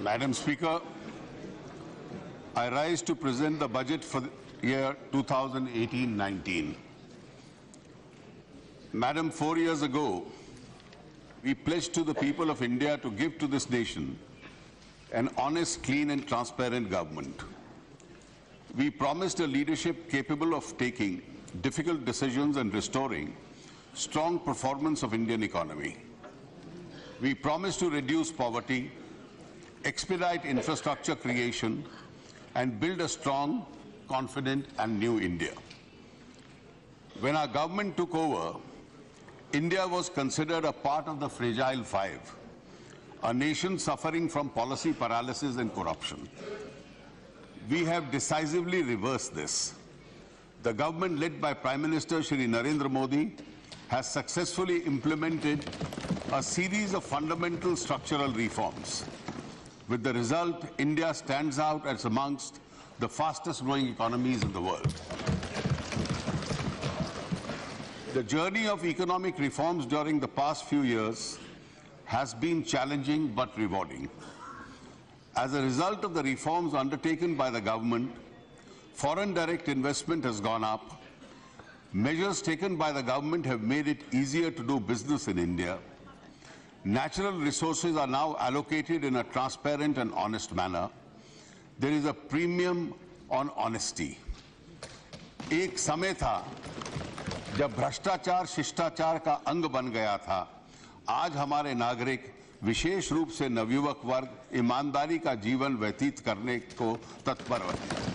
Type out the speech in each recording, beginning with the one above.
Madam Speaker, I rise to present the budget for the year 2018-19. Madam, 4 years ago, we pledged to the people of India to give to this nation an honest, clean and transparent government. We promised a leadership capable of taking difficult decisions and restoring strong performance of Indian economy. We promised to reduce poverty, expedite infrastructure creation, and build a strong, confident and new India. When our government took over, India was considered a part of the fragile five, a nation suffering from policy paralysis and corruption. We have decisively reversed this. The government led by Prime Minister Shri Narendra Modi has successfully implemented a series of fundamental structural reforms. With the result, India stands out as amongst the fastest growing economies in the world. The journey of economic reforms during the past few years has been challenging but rewarding. As a result of the reforms undertaken by the government, foreign direct investment has gone up. Measures taken by the government have made it easier to do business in India. Natural resources are now allocated in a transparent and honest manner. There is a premium on honesty. एक समय था जब भ्रष्टाचार शिष्टाचार का अंग बन गया था। आज हमारे नागरिक विशेष रूप से नवयुवक वर्ग ईमानदारी का जीवन व्यतीत करने को तत्पर हैं।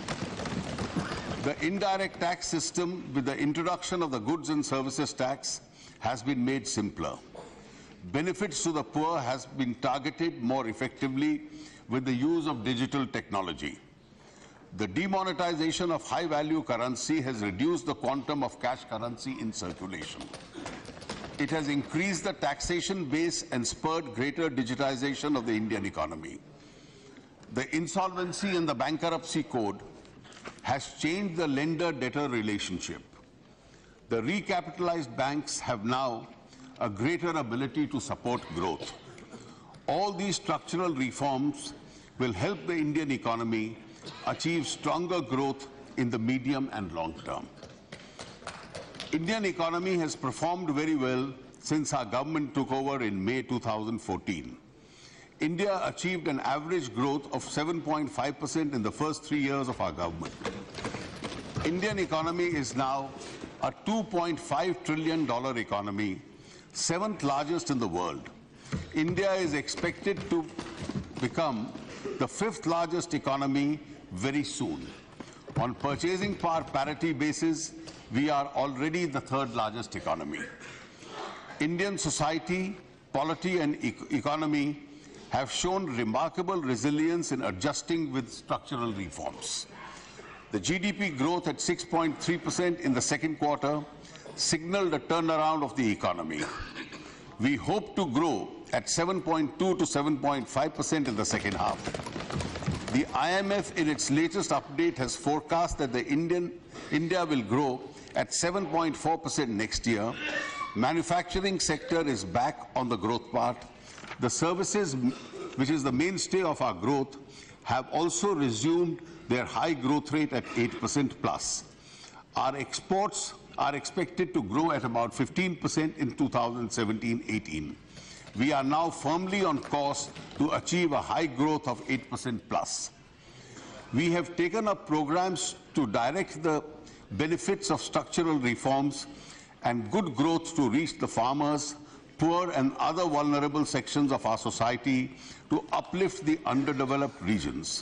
The indirect tax system with the introduction of the goods and services tax has been made simpler. Benefits to the poor has been targeted more effectively with the use of digital technology. The demonetization of high-value currency has reduced the quantum of cash currency in circulation. It has increased the taxation base and spurred greater digitization of the Indian economy. The insolvency and the bankruptcy code has changed the lender-debtor relationship. The recapitalized banks have now a greater ability to support growth. All these structural reforms will help the Indian economy achieve stronger growth in the medium and long term. Indian economy has performed very well since our government took over in May 2014. India achieved an average growth of 7.5% in the first 3 years of our government. Indian economy is now a $2.5 trillion economy, 7th largest in the world. India is expected to become the 5th largest economy very soon. On purchasing power parity basis, we are already the 3rd largest economy. Indian society, polity and economy have shown remarkable resilience in adjusting with structural reforms. The GDP growth at 6.3% in the second quarter signaled a turnaround of the economy. We hope to grow at 7.2 to 7.5% in the second half. The IMF in its latest update has forecast that India will grow at 7.4% next year. Manufacturing sector is back on the growth path. The services, which is the mainstay of our growth, have also resumed their high growth rate at 8% plus. Our exports are expected to grow at about 15% in 2017-18. We are now firmly on course to achieve a high growth of 8% plus. We have taken up programs to direct the benefits of structural reforms and good growth to reach the farmers, poor and other vulnerable sections of our society to uplift the underdeveloped regions.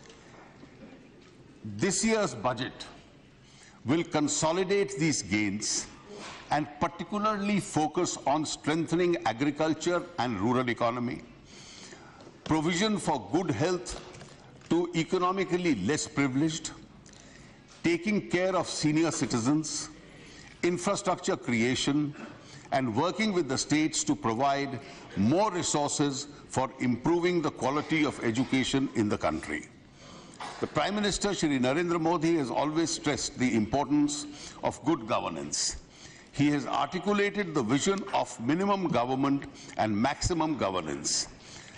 This year's budget will consolidate these gains and particularly focus on strengthening agriculture and rural economy, provision for good health to economically less privileged, taking care of senior citizens, infrastructure creation, and working with the states to provide more resources for improving the quality of education in the country. The Prime Minister, Shri Narendra Modi, has always stressed the importance of good governance. He has articulated the vision of minimum government and maximum governance.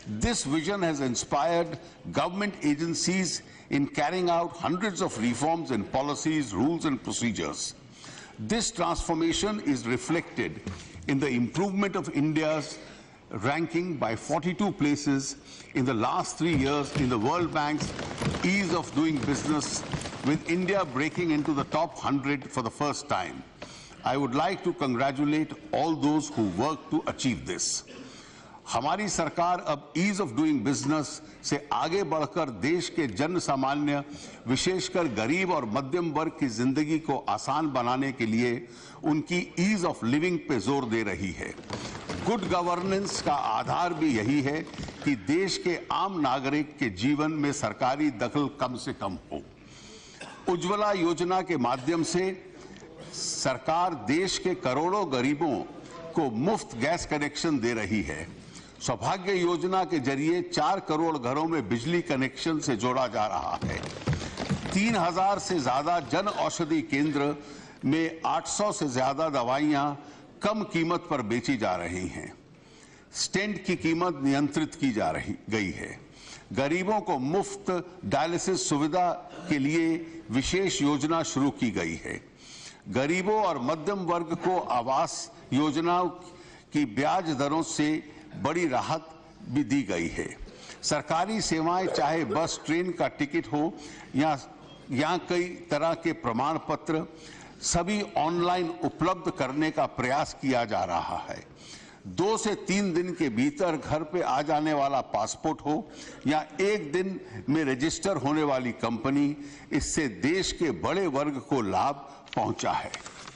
This vision has inspired government agencies in carrying out hundreds of reforms in policies, rules and procedures. This transformation is reflected in the improvement of India's ranking by 42 places in the last 3 years in the World Bank's Ease of Doing Business, with India breaking into the top 100 for the first time. I would like to congratulate all those who worked to achieve this. हमारी सरकार अब ease of doing business से आगे बढ़कर देश के जन सामान्य, विशेषकर गरीब और मध्यम वर्ग की जिंदगी को आसान बनाने के लिए उनकी ईज ऑफ लिविंग पे जोर दे रही है। गुड गवर्नेंस का आधार भी यही है कि देश के आम नागरिक के जीवन में सरकारी दखल कम से कम हो। उज्ज्वला योजना के माध्यम से सरकार देश के करोड़ों गरीबों को मुफ्त गैस कनेक्शन दे रही है। सौभाग्य योजना के जरिए 4 करोड़ घरों में बिजली कनेक्शन से जोड़ा जा रहा है। 3000 से ज्यादा जन औषधि केंद्र में 800 से ज्यादा दवाइयां कम कीमत पर बेची जा रही हैं। स्टेंट की कीमत नियंत्रित की जा गई है। गरीबों को मुफ्त डायलिसिस सुविधा के लिए विशेष योजना शुरू की गई है। गरीबों और मध्यम वर्ग को आवास योजना की ब्याज दरों से बड़ी राहत भी दी गई है। सरकारी सेवाएं चाहे बस ट्रेन का टिकट हो या कई तरह के प्रमाण पत्र सभी ऑनलाइन उपलब्ध करने का प्रयास किया जा रहा है। 2 से 3 दिन के भीतर घर पे आ जाने वाला पासपोर्ट हो या 1 दिन में रजिस्टर होने वाली कंपनी, इससे देश के बड़े वर्ग को लाभ पहुंचा है।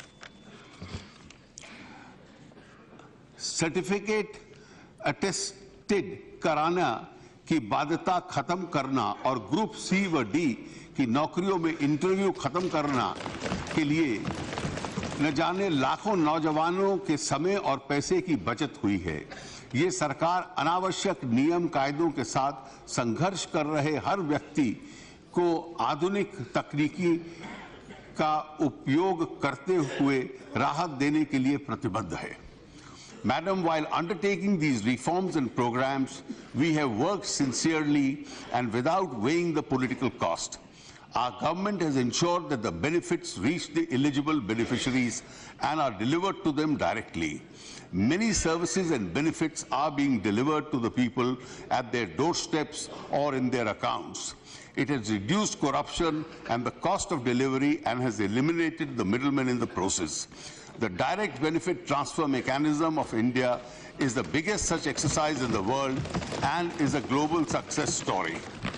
सर्टिफिकेट अटेस्टेड कराना की बाध्यता खत्म करना और ग्रुप सी व डी की नौकरियों में इंटरव्यू खत्म करना के लिए न जाने लाखों नौजवानों के समय और पैसे की बचत हुई है। ये सरकार अनावश्यक नियम कायदों के साथ संघर्ष कर रहे हर व्यक्ति को आधुनिक तकनीकी का उपयोग करते हुए राहत देने के लिए प्रतिबद्ध है। Madam, while undertaking these reforms and programs, we have worked sincerely and without weighing the political cost. Our government has ensured that the benefits reach the eligible beneficiaries and are delivered to them directly. Many services and benefits are being delivered to the people at their doorsteps or in their accounts. It has reduced corruption and the cost of delivery and has eliminated the middlemen in the process. The direct benefit transfer mechanism of India is the biggest such exercise in the world and is a global success story.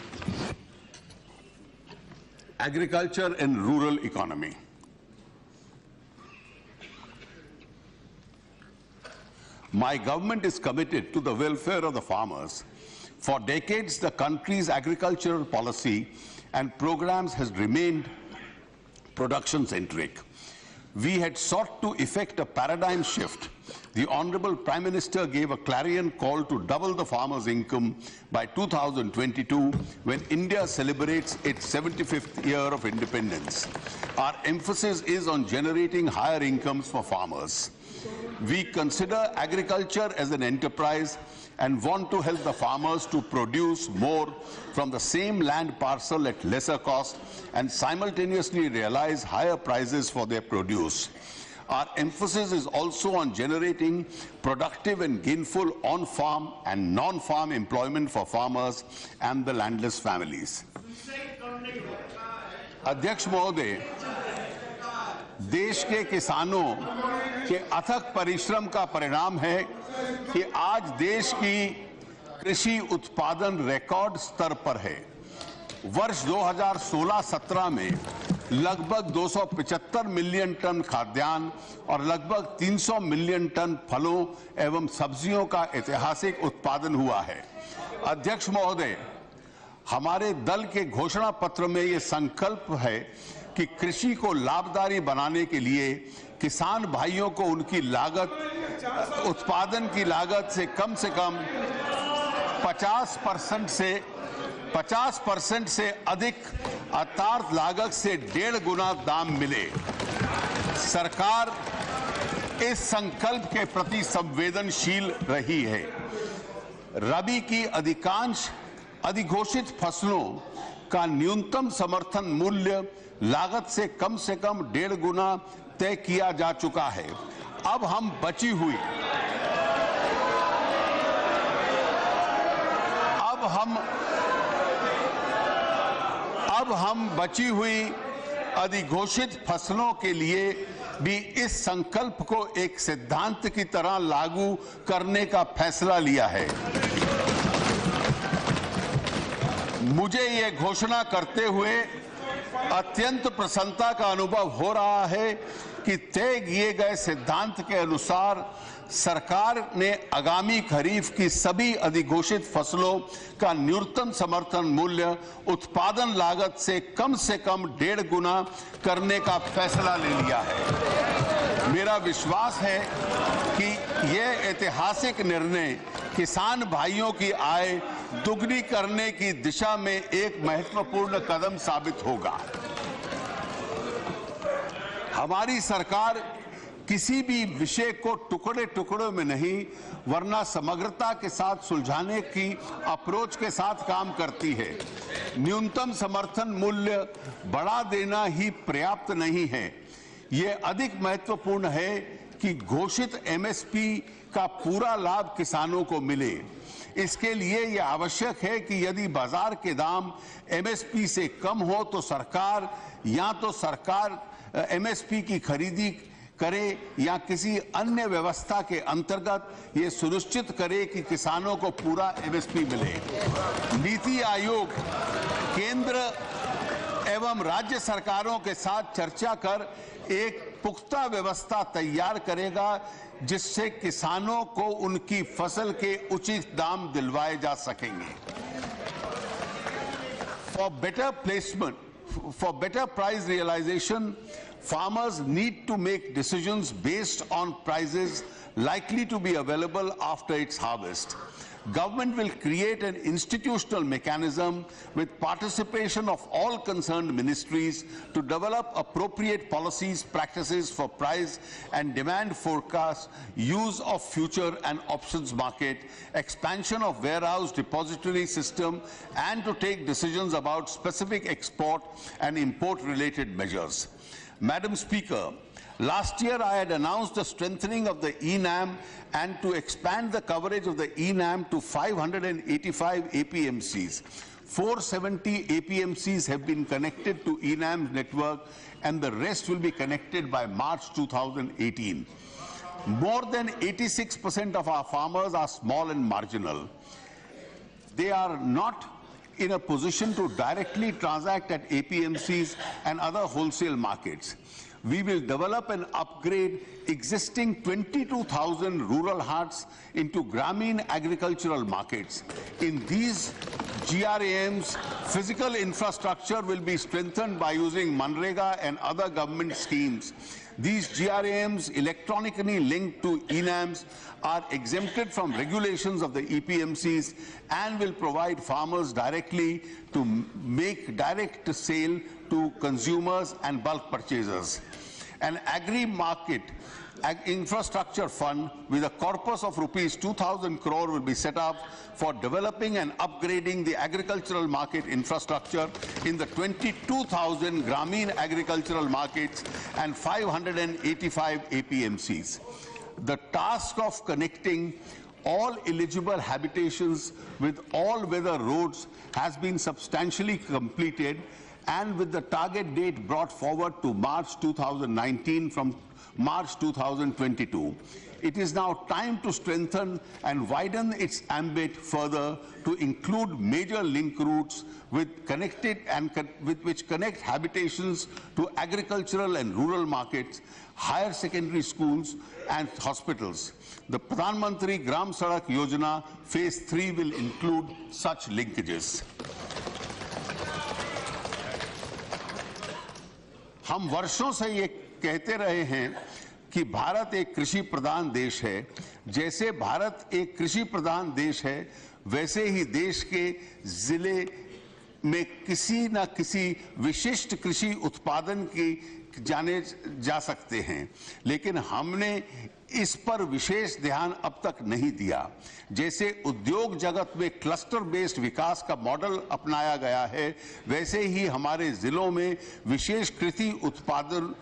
Agriculture and rural economy. My government is committed to the welfare of the farmers. For decades, the country's agricultural policy and programs has remained production-centric. We had sought to effect a paradigm shift. The Honorable Prime Minister gave a clarion call to double the farmer's income by 2022 when India celebrates its 75th year of independence. Our emphasis is on generating higher incomes for farmers. We consider agriculture as an enterprise and want to help the farmers to produce more from the same land parcel at lesser cost and simultaneously realize higher prices for their produce. Our emphasis is also on generating productive and gainful on-farm and non-farm employment for farmers and the landless families. अध्यक्ष महोदय, देश के किसानों के अथक परिश्रम का परिणाम है कि आज देश की कृषि उत्पादन रिकॉर्ड स्तर पर है। वर्ष 2016-17 में लगभग 275 मिलियन टन खाद्यान्न और लगभग 300 मिलियन टन फलों एवं सब्जियों का ऐतिहासिक उत्पादन हुआ है। अध्यक्ष महोदय, हमारे दल के घोषणा पत्र में ये संकल्प है कि कृषि को लाभदायी बनाने के लिए किसान भाइयों को उनकी लागत, उत्पादन की लागत से कम 50% से अधिक अर्थात लागत से 1.5 गुना दाम मिले। सरकार इस संकल्प के प्रति संवेदनशील रही है। रबी की अधिकांश अधिघोषित फसलों का न्यूनतम समर्थन मूल्य लागत से कम 1.5 गुना तय किया जा चुका है। अब हम बची हुई अधिघोषित फसलों के लिए भी इस संकल्प को एक सिद्धांत की तरह लागू करने का फैसला लिया है। मुझे ये घोषणा करते हुए अत्यंत प्रसन्नता का अनुभव हो रहा है कि तय किए गए सिद्धांत के अनुसार सरकार ने आगामी खरीफ की सभी अधिघोषित फसलों का न्यूनतम समर्थन मूल्य उत्पादन लागत से कम 1.5 गुना करने का फैसला ले लिया है। मेरा विश्वास है कि यह ऐतिहासिक निर्णय किसान भाइयों की आय दुगनी करने की दिशा में एक महत्वपूर्ण कदम साबित होगा। हमारी सरकार किसी भी विषय को टुकड़े टुकड़ों में नहीं वरना समग्रता के साथ सुलझाने की अप्रोच के साथ काम करती है। न्यूनतम समर्थन मूल्य बढ़ा देना ही पर्याप्त नहीं है। ये अधिक महत्वपूर्ण है कि घोषित एमएसपी का पूरा लाभ किसानों को मिले। इसके लिए यह आवश्यक है कि यदि बाजार के दाम एमएसपी से कम हो तो सरकार एमएसपी की खरीदी करे या किसी अन्य व्यवस्था के अंतर्गत ये सुनिश्चित करे कि किसानों को पूरा एमएसपी मिले। नीति आयोग केंद्र एवं राज्य सरकारों के साथ चर्चा कर एक पुख्ता व्यवस्था तैयार करेगा जिससे किसानों को उनकी फसल के उचित दाम दिलवाए जा सकेंगे। For better price realization, farmers need to make decisions based on prices likely to be available after its harvest. Government will create an institutional mechanism with participation of all concerned ministries to develop appropriate policies, practices for price and demand forecasts, use of future and options market, expansion of warehouse depository system, and to take decisions about specific export and import related measures. Madam Speaker, last year I had announced the strengthening of the ENAM and to expand the coverage of the ENAM to 585 APMCs. 470 APMCs have been connected to ENAM's network and the rest will be connected by March 2018. More than 86% of our farmers are small and marginal. They are not in a position to directly transact at APMCs and other wholesale markets. We will develop and upgrade existing 22,000 rural huts into Grameen agricultural markets. In these GRAMs, physical infrastructure will be strengthened by using Manrega and other government schemes. These GRAMs, electronically linked to ENAMs, are exempted from regulations of the EPMCs and will provide farmers directly to make direct sale to consumers and bulk purchasers. An agri-market infrastructure fund with a corpus of rupees 2,000 crore will be set up for developing and upgrading the agricultural market infrastructure in the 22,000 Grameen agricultural markets and 585 APMCs. The task of connecting all eligible habitations with all weather roads has been substantially completed, and with the target date brought forward to March 2019 from March 2022. It is now time to strengthen and widen its ambit further to include major link routes which connect habitations to agricultural and rural markets, higher secondary schools and hospitals. The Pradhan Mantri Gram Sadak Yojana Phase 3 will include such linkages. हम वर्षों से ये कहते रहे हैं कि भारत एक कृषि प्रधान देश है। जैसे भारत एक कृषि प्रधान देश है, वैसे ही देश के जिले में किसी न किसी विशिष्ट कृषि उत्पादन की जाने जा सकते हैं, लेकिन हमने इस पर विशेष ध्यान अब तक नहीं दिया। जैसे उद्योग जगत में क्लस्टर बेस्ड विकास का मॉडल अपनाया गया है, वैसे ही हमारे जिलों में विशेष कृषि उत्पादन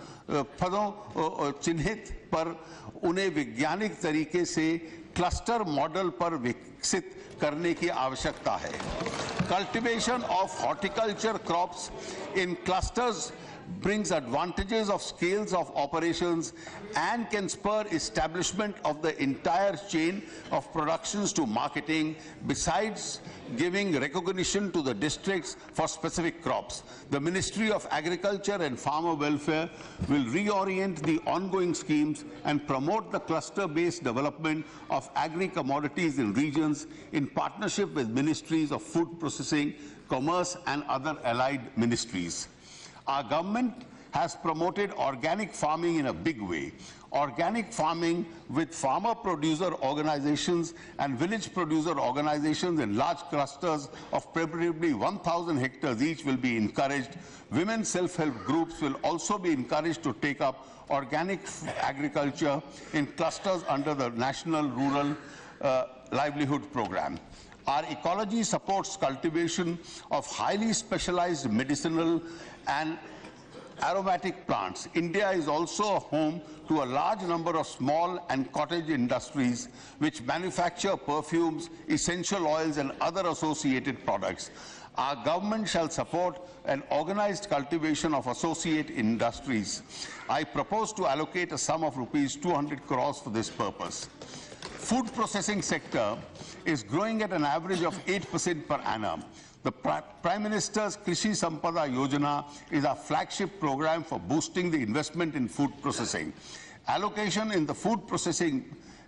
पदों चिन्हित पर उन्हें वैज्ञानिक तरीके से क्लस्टर मॉडल पर विकसित करने की आवश्यकता है। Cultivation of horticulture crops in clusters brings advantages of scales of operations and can spur establishment of the entire chain of productions to marketing, besides giving recognition to the districts for specific crops. The Ministry of Agriculture and Farmer Welfare will reorient the ongoing schemes and promote the cluster-based development of agri-commodities in regions in partnership with ministries of food processing, commerce and other allied ministries. Our government has promoted organic farming in a big way. Organic farming with farmer producer organizations and village producer organizations in large clusters of preferably 1,000 hectares each will be encouraged. Women self-help groups will also be encouraged to take up organic agriculture in clusters under the National Rural Livelihood Program. Our ecology supports cultivation of highly specialized medicinal and aromatic plants. India is also a home to a large number of small and cottage industries which manufacture perfumes, essential oils and other associated products. Our government shall support an organized cultivation of associate industries. I propose to allocate a sum of rupees 200 crores for this purpose. Food processing sector is growing at an average of 8% per annum. The Prime Minister's Krishi Sampada Yojana is our flagship program for boosting the investment in food processing. Allocation in the food processing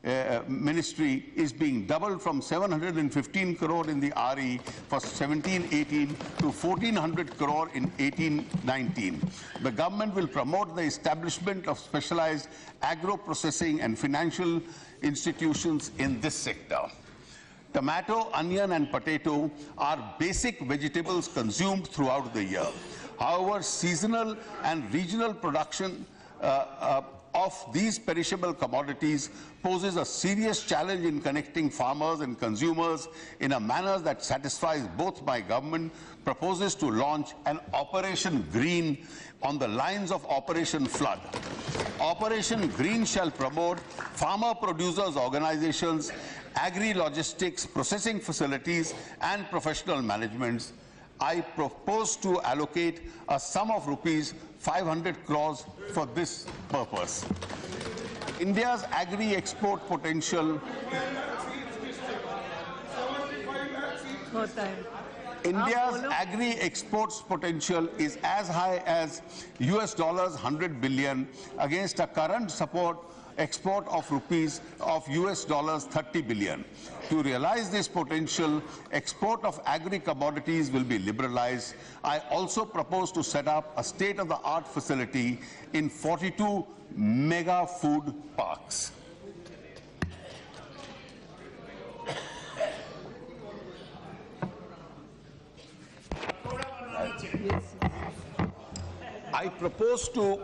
ministry is being doubled from 715 crore in the RE for 17-18 to 1400 crore in 18-19. The government will promote the establishment of specialized agro-processing and financial institutions in this sector. Tomato, onion and potato are basic vegetables consumed throughout the year. However, seasonal and regional production of these perishable commodities poses a serious challenge in connecting farmers and consumers in a manner that satisfies both. My government proposes to launch an Operation Green on the lines of Operation Flood. Operation Green shall promote farmer producers organizations, agri-logistics, processing facilities and professional managements. I propose to allocate a sum of rupees 500 crores for this purpose. India's agri-export potential agri-exports potential is as high as US $100 billion against a current export of US $30 billion. To realize this potential, export of agri-commodities will be liberalized. I also propose to set up a state-of-the-art facility in 42 mega food parks. I propose to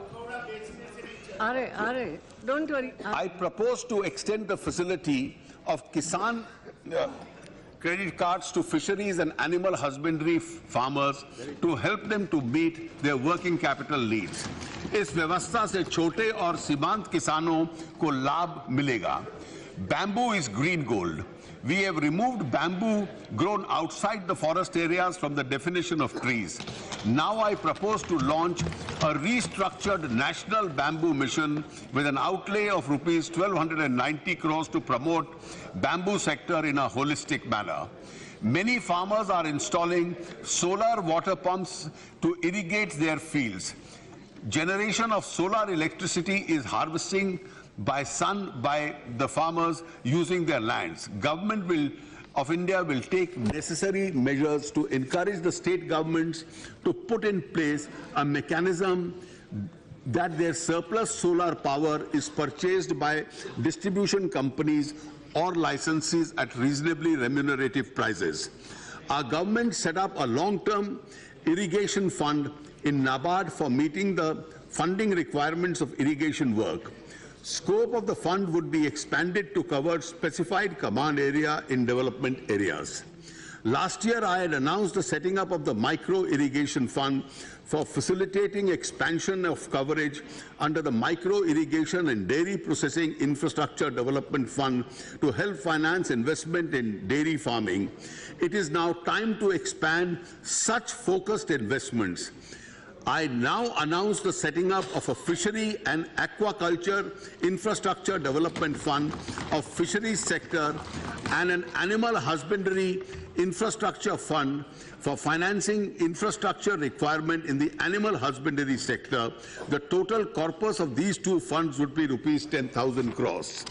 don't worry. I propose to extend the facility of Kisan credit cards to fisheries and animal husbandry farmers to help them to meet their working capital needs. इस व्यवस्था से छोटे और सीमांत किसानों को लाभ मिलेगा. Bamboo is green gold. We have removed bamboo grown outside the forest areas from the definition of trees. Now I propose to launch a restructured national bamboo mission with an outlay of rupees 1290 crores to promote bamboo sector in a holistic manner. Many farmers are installing solar water pumps to irrigate their fields. Generation of solar electricity is harvesting by sun by the farmers using their lands. Government of India will take necessary measures to encourage the state governments to put in place a mechanism that their surplus solar power is purchased by distribution companies or licensees at reasonably remunerative prices. Our government set up a long-term irrigation fund in NABARD for meeting the funding requirements of irrigation work. Scope of the fund would be expanded to cover specified command area in development areas. Last year, I had announced the setting up of the micro irrigation fund for facilitating expansion of coverage under the micro irrigation and dairy processing infrastructure development fund to help finance investment in dairy farming. It is now time to expand such focused investments. I now announce the setting up of a fishery and aquaculture infrastructure development fund of fisheries sector and an animal husbandry infrastructure fund for financing infrastructure requirement in the animal husbandry sector. The total corpus of these two funds would be rupees 10,000 crores.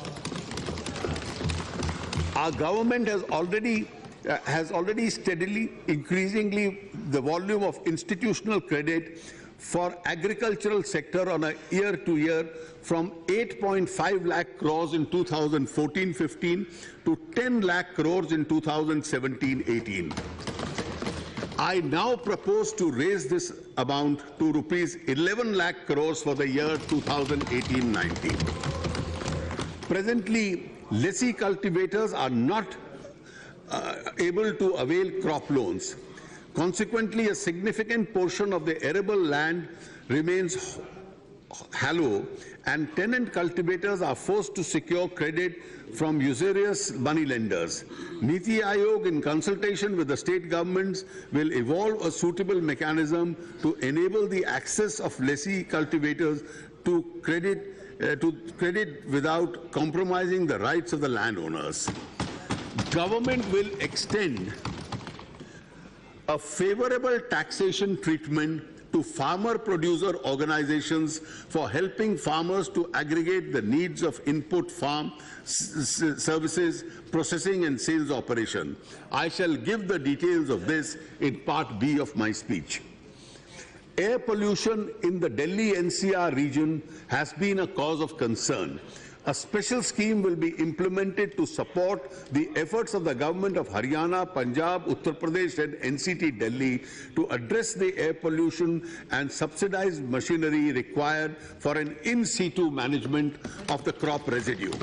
Our government has already steadily increasingly the volume of institutional credit for agricultural sector on a year-to-year from 8.5 lakh crores in 2014-15 to 10 lakh crores in 2017-18. I now propose to raise this amount to rupees 11 lakh crores for the year 2018-19. Presently, lessee cultivators are not able to avail crop loans. Consequently, a significant portion of the arable land remains fallow, and tenant cultivators are forced to secure credit from usurious moneylenders. Niti Aayog, in consultation with the state governments, will evolve a suitable mechanism to enable the access of lessee cultivators to credit without compromising the rights of the landowners. Government will extend a favorable taxation treatment to farmer-producer organizations for helping farmers to aggregate the needs of input farm services, processing and sales operation. I shall give the details of this in part B of my speech. Air pollution in the Delhi NCR region has been a cause of concern. A special scheme will be implemented to support the efforts of the government of Haryana, Punjab, Uttar Pradesh and NCT Delhi to address the air pollution and subsidize machinery required for an in situ management of the crop residue.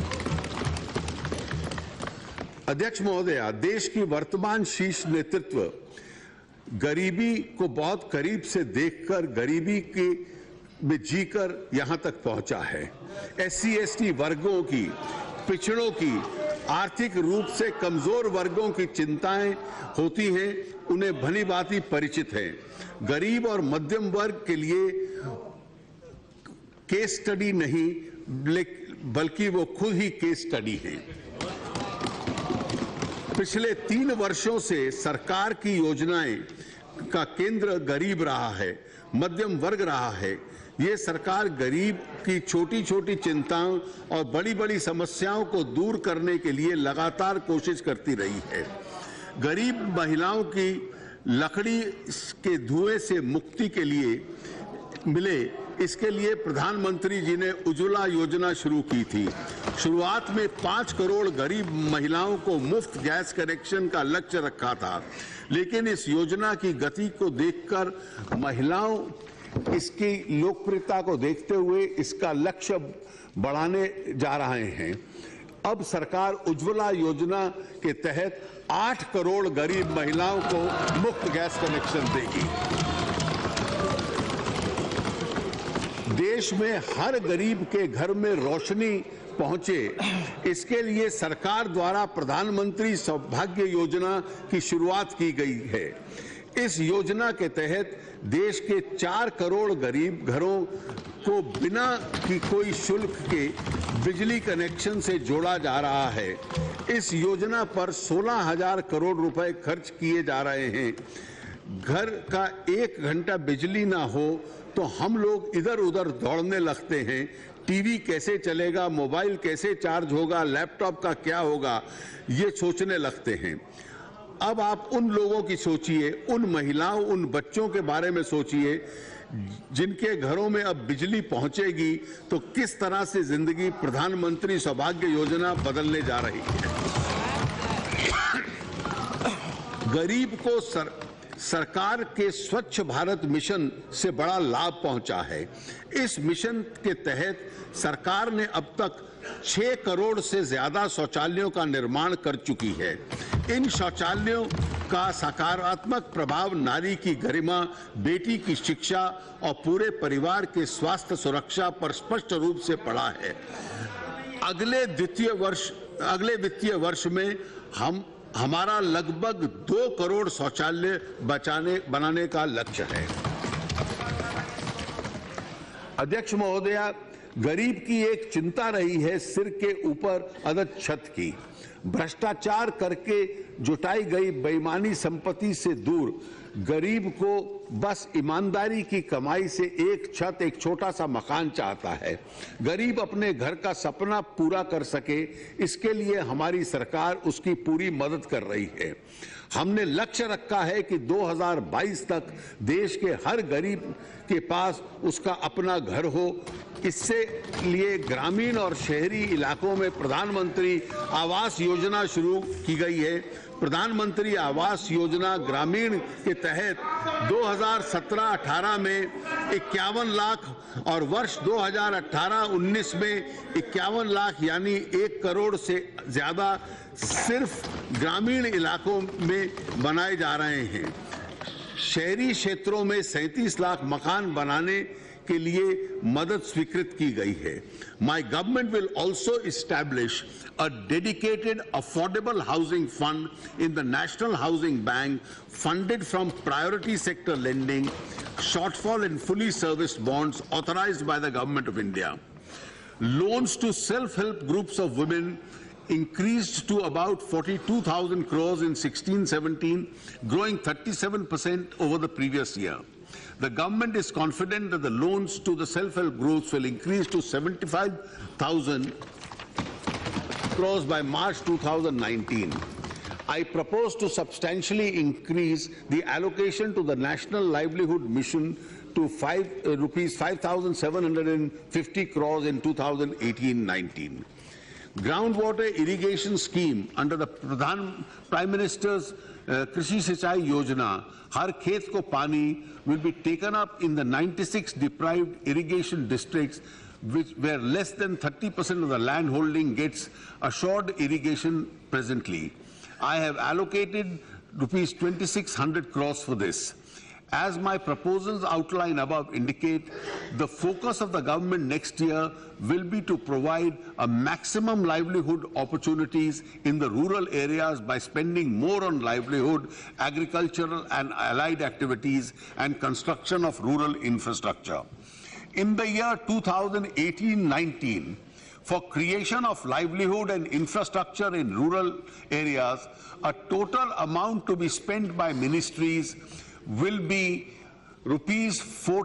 अध्यक्ष महोदया, देश की वर्तमान शीर्ष नेतृत्व गरीबी को बहुत करीब से देखकर गरीबी के में जीकर यहां तक पहुंचा है। SC/ST वर्गों की, पिछड़ों की, आर्थिक रूप से कमजोर वर्गों की चिंताएं होती हैं, उन्हें भली भांति परिचित है। गरीब और मध्यम वर्ग के लिए केस स्टडी नहीं बल्कि वो खुद ही केस स्टडी हैं। पिछले 3 वर्षों से सरकार की योजनाएं का केंद्र गरीब रहा है, मध्यम वर्ग रहा है। ये सरकार गरीब की छोटी छोटी चिंताओं और बड़ी बड़ी समस्याओं को दूर करने के लिए लगातार कोशिश करती रही है। गरीब महिलाओं की लकड़ी के धुएं से मुक्ति के लिए मिले, इसके लिए प्रधानमंत्री जी ने उज्ज्वला योजना शुरू की थी। शुरुआत में 5 करोड़ गरीब महिलाओं को मुफ्त गैस कनेक्शन का लक्ष्य रखा था, लेकिन इस योजना की गति को देखकर महिलाओं इसकी लोकप्रियता को देखते हुए इसका लक्ष्य बढ़ाने जा रहे हैं। अब सरकार उज्ज्वला योजना के तहत 8 करोड़ गरीब महिलाओं को मुफ्त गैस कनेक्शन देगी। देश में हर गरीब के घर में रोशनी पहुंचे, इसके लिए सरकार द्वारा प्रधानमंत्री सौभाग्य योजना की शुरुआत की गई है। इस योजना के तहत देश के 4 करोड़ गरीब घरों को बिना की कोई शुल्क के बिजली कनेक्शन से जोड़ा जा रहा है। इस योजना पर 16,000 करोड़ रुपए खर्च किए जा रहे हैं। घर का 1 घंटा बिजली ना हो तो हम लोग इधर उधर दौड़ने लगते हैं। टीवी कैसे चलेगा, मोबाइल कैसे चार्ज होगा, लैपटॉप का क्या होगा, ये सोचने लगते हैं। अब आप उन लोगों की सोचिए, उन महिलाओं, उन बच्चों के बारे में सोचिए जिनके घरों में अब बिजली पहुंचेगी तो किस तरह से जिंदगी प्रधानमंत्री सौभाग्य योजना बदलने जा रही है। गरीब को सरकार के स्वच्छ भारत मिशन से बड़ा लाभ पहुंचा है। इस मिशन के तहत सरकार ने अब तक 6 करोड़ से ज्यादा शौचालयों का निर्माण कर चुकी है। इन शौचालयों का सकारात्मक प्रभाव नारी की गरिमा, बेटी की शिक्षा और पूरे परिवार के स्वास्थ्य सुरक्षा पर स्पष्ट रूप से पड़ा है। अगले वित्तीय वर्ष में हमारा लगभग 2 करोड़ शौचालय बनाने का लक्ष्य है। अध्यक्ष महोदया, गरीब की एक चिंता रही है सिर के ऊपर अदद छत की। भ्रष्टाचार करके जुटाई गई बेईमानी संपत्ति से दूर गरीब को बस ईमानदारी की कमाई से एक छत, एक छोटा सा मकान चाहता है। गरीब अपने घर का सपना पूरा कर सके, इसके लिए हमारी सरकार उसकी पूरी मदद कर रही है। हमने लक्ष्य रखा है कि 2022 तक देश के हर गरीब के पास उसका अपना घर हो। इससे लिए ग्रामीण और शहरी इलाकों में प्रधानमंत्री आवास योजना शुरू की गई है। प्रधानमंत्री आवास योजना ग्रामीण के तहत 2017-18 में 51 लाख और वर्ष 2018-19 में 51 लाख यानी 1 करोड़ से ज्यादा सिर्फ ग्रामीण इलाकों में बनाए जा रहे हैं। शहरी क्षेत्रों में 37 लाख मकान बनाने के लिए मदद स्वीकृत की गई है। My government will also establish a dedicated affordable housing fund in the National Housing Bank, funded from priority sector lending, shortfall and fully serviced bonds authorized by the Government of India. Loans to self-help groups of women increased to about 42,000 crores in 16-17, growing 37% over the previous year. The government is confident that the loans to the self-help groups will increase to 75,000 crores by March 2019. I propose to substantially increase the allocation to the National Livelihood Mission to rupees 5,750 crores in 2018-19. Groundwater irrigation scheme under the Prime Minister's Krishi Sinchai Yojana, Har Khet Ko Pani, will be taken up in the 96 deprived irrigation districts where less than 30% of the land holding gets assured irrigation presently. I have allocated rupees 2,600 crores for this. As my proposals outlined above indicate, the focus of the government next year will be to provide a maximum livelihood opportunities in the rural areas by spending more on livelihood, agricultural and allied activities, and construction of rural infrastructure. In the year 2018-19, for creation of livelihood and infrastructure in rural areas, a total amount to be spent by ministries will be rupees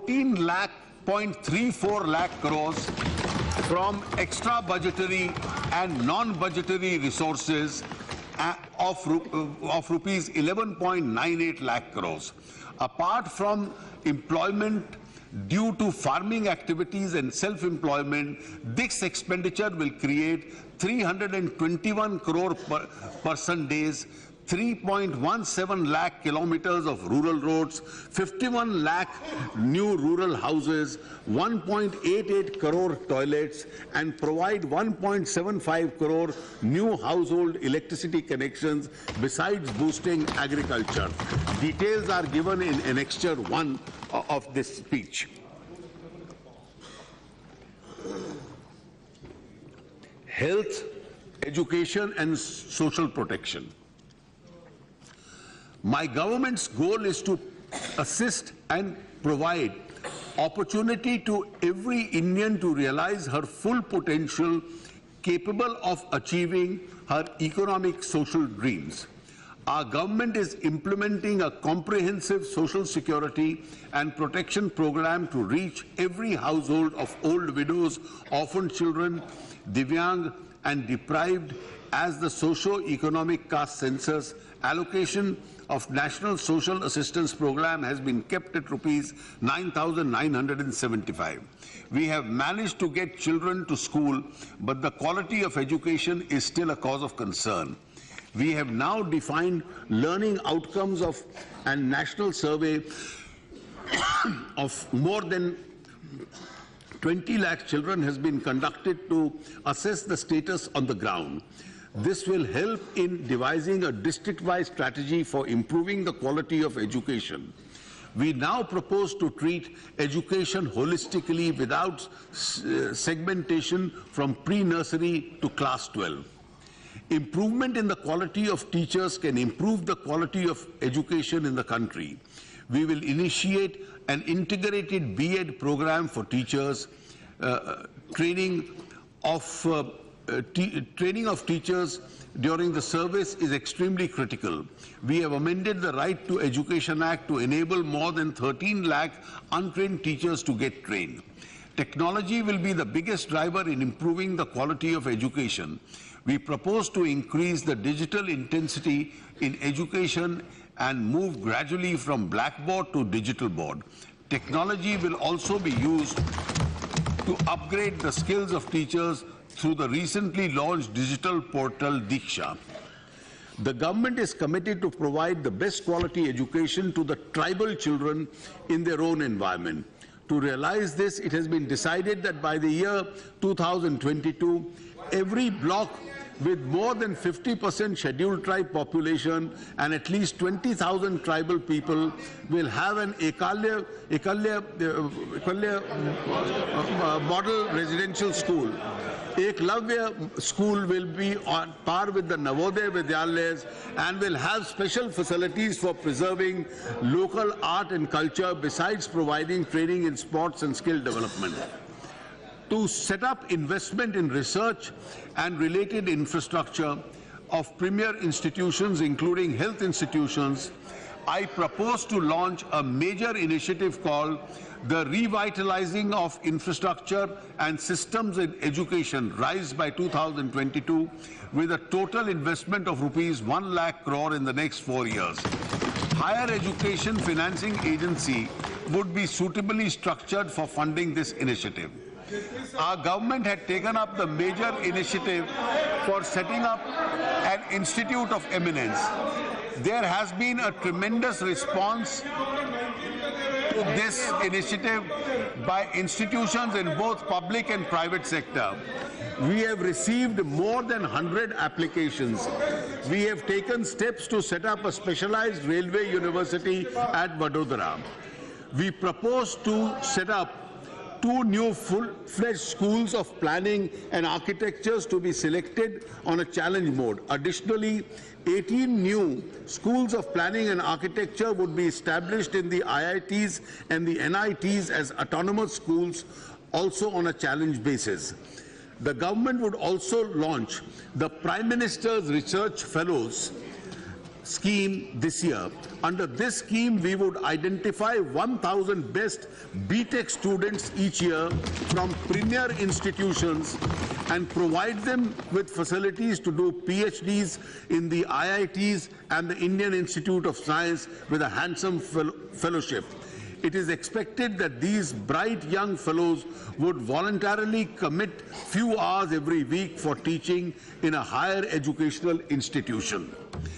14.34 lakh crores from extra budgetary and non-budgetary resources of rupees 11.98 lakh crores. Apart from employment due to farming activities and self-employment, this expenditure will create 321 crore person days, 3.17 lakh kilometers of rural roads, 51 lakh new rural houses, 1.88 crore toilets, and provide 1.75 crore new household electricity connections, besides boosting agriculture. Details are given in Annexure 1 of this speech. Health, education, and social protection. My government's goal is to assist and provide opportunity to every Indian to realize her full potential, capable of achieving her economic social dreams. Our government is implementing a comprehensive social security and protection program to reach every household of old widows, orphan children, Divyang and deprived as the socio-economic caste census. Allocation of National Social Assistance Program has been kept at rupees 9,975. We have managed to get children to school, but the quality of education is still a cause of concern. We have now defined learning outcomes of a national survey of more than 20 lakh children has been conducted to assess the status on the ground. This will help in devising a district-wide strategy for improving the quality of education. We now propose to treat education holistically without segmentation from pre-nursery to class 12. Improvement in the quality of teachers can improve the quality of education in the country. We will initiate an integrated B.Ed program for teachers, training of teachers during the service is extremely critical. We have amended the Right to Education Act to enable more than 13 lakh untrained teachers to get trained. Technology will be the biggest driver in improving the quality of education. We propose to increase the digital intensity in education and move gradually from blackboard to digital board. Technology will also be used to upgrade the skills of teachers through the recently launched digital portal Diksha. The government is committed to provide the best quality education to the tribal children in their own environment. To realize this, it has been decided that by the year 2022, every block with more than 50% scheduled tribe population and at least 20,000 tribal people will have an Ekalya model residential school. Eklavya school will be on par with the Navodaya Vidyalayas and will have special facilities for preserving local art and culture besides providing training in sports and skill development. To set up investment in research and related infrastructure of premier institutions, including health institutions, I propose to launch a major initiative called the Revitalizing of Infrastructure and Systems in Education, RISE by 2022, with a total investment of rupees 1 lakh crore in the next 4 years. Higher Education Financing Agency would be suitably structured for funding this initiative. Our government had taken up the major initiative for setting up an Institute of Eminence. There has been a tremendous response to this initiative by institutions in both public and private sector. We have received more than 100 applications. We have taken steps to set up a specialized railway university at Vadodara. We propose to set up 2 new full-fledged schools of planning and architectures to be selected on a challenge mode. Additionally, 18 new schools of planning and architecture would be established in the IITs and the NITs as autonomous schools, also on a challenge basis. The government would also launch the Prime Minister's Research Fellows scheme this year. Under this scheme, we would identify 1,000 best BTech students each year from premier institutions and provide them with facilities to do PhDs in the IITs and the Indian Institute of Science with a handsome fellowship. It is expected that these bright young fellows would voluntarily commit few hours every week for teaching in a higher educational institution.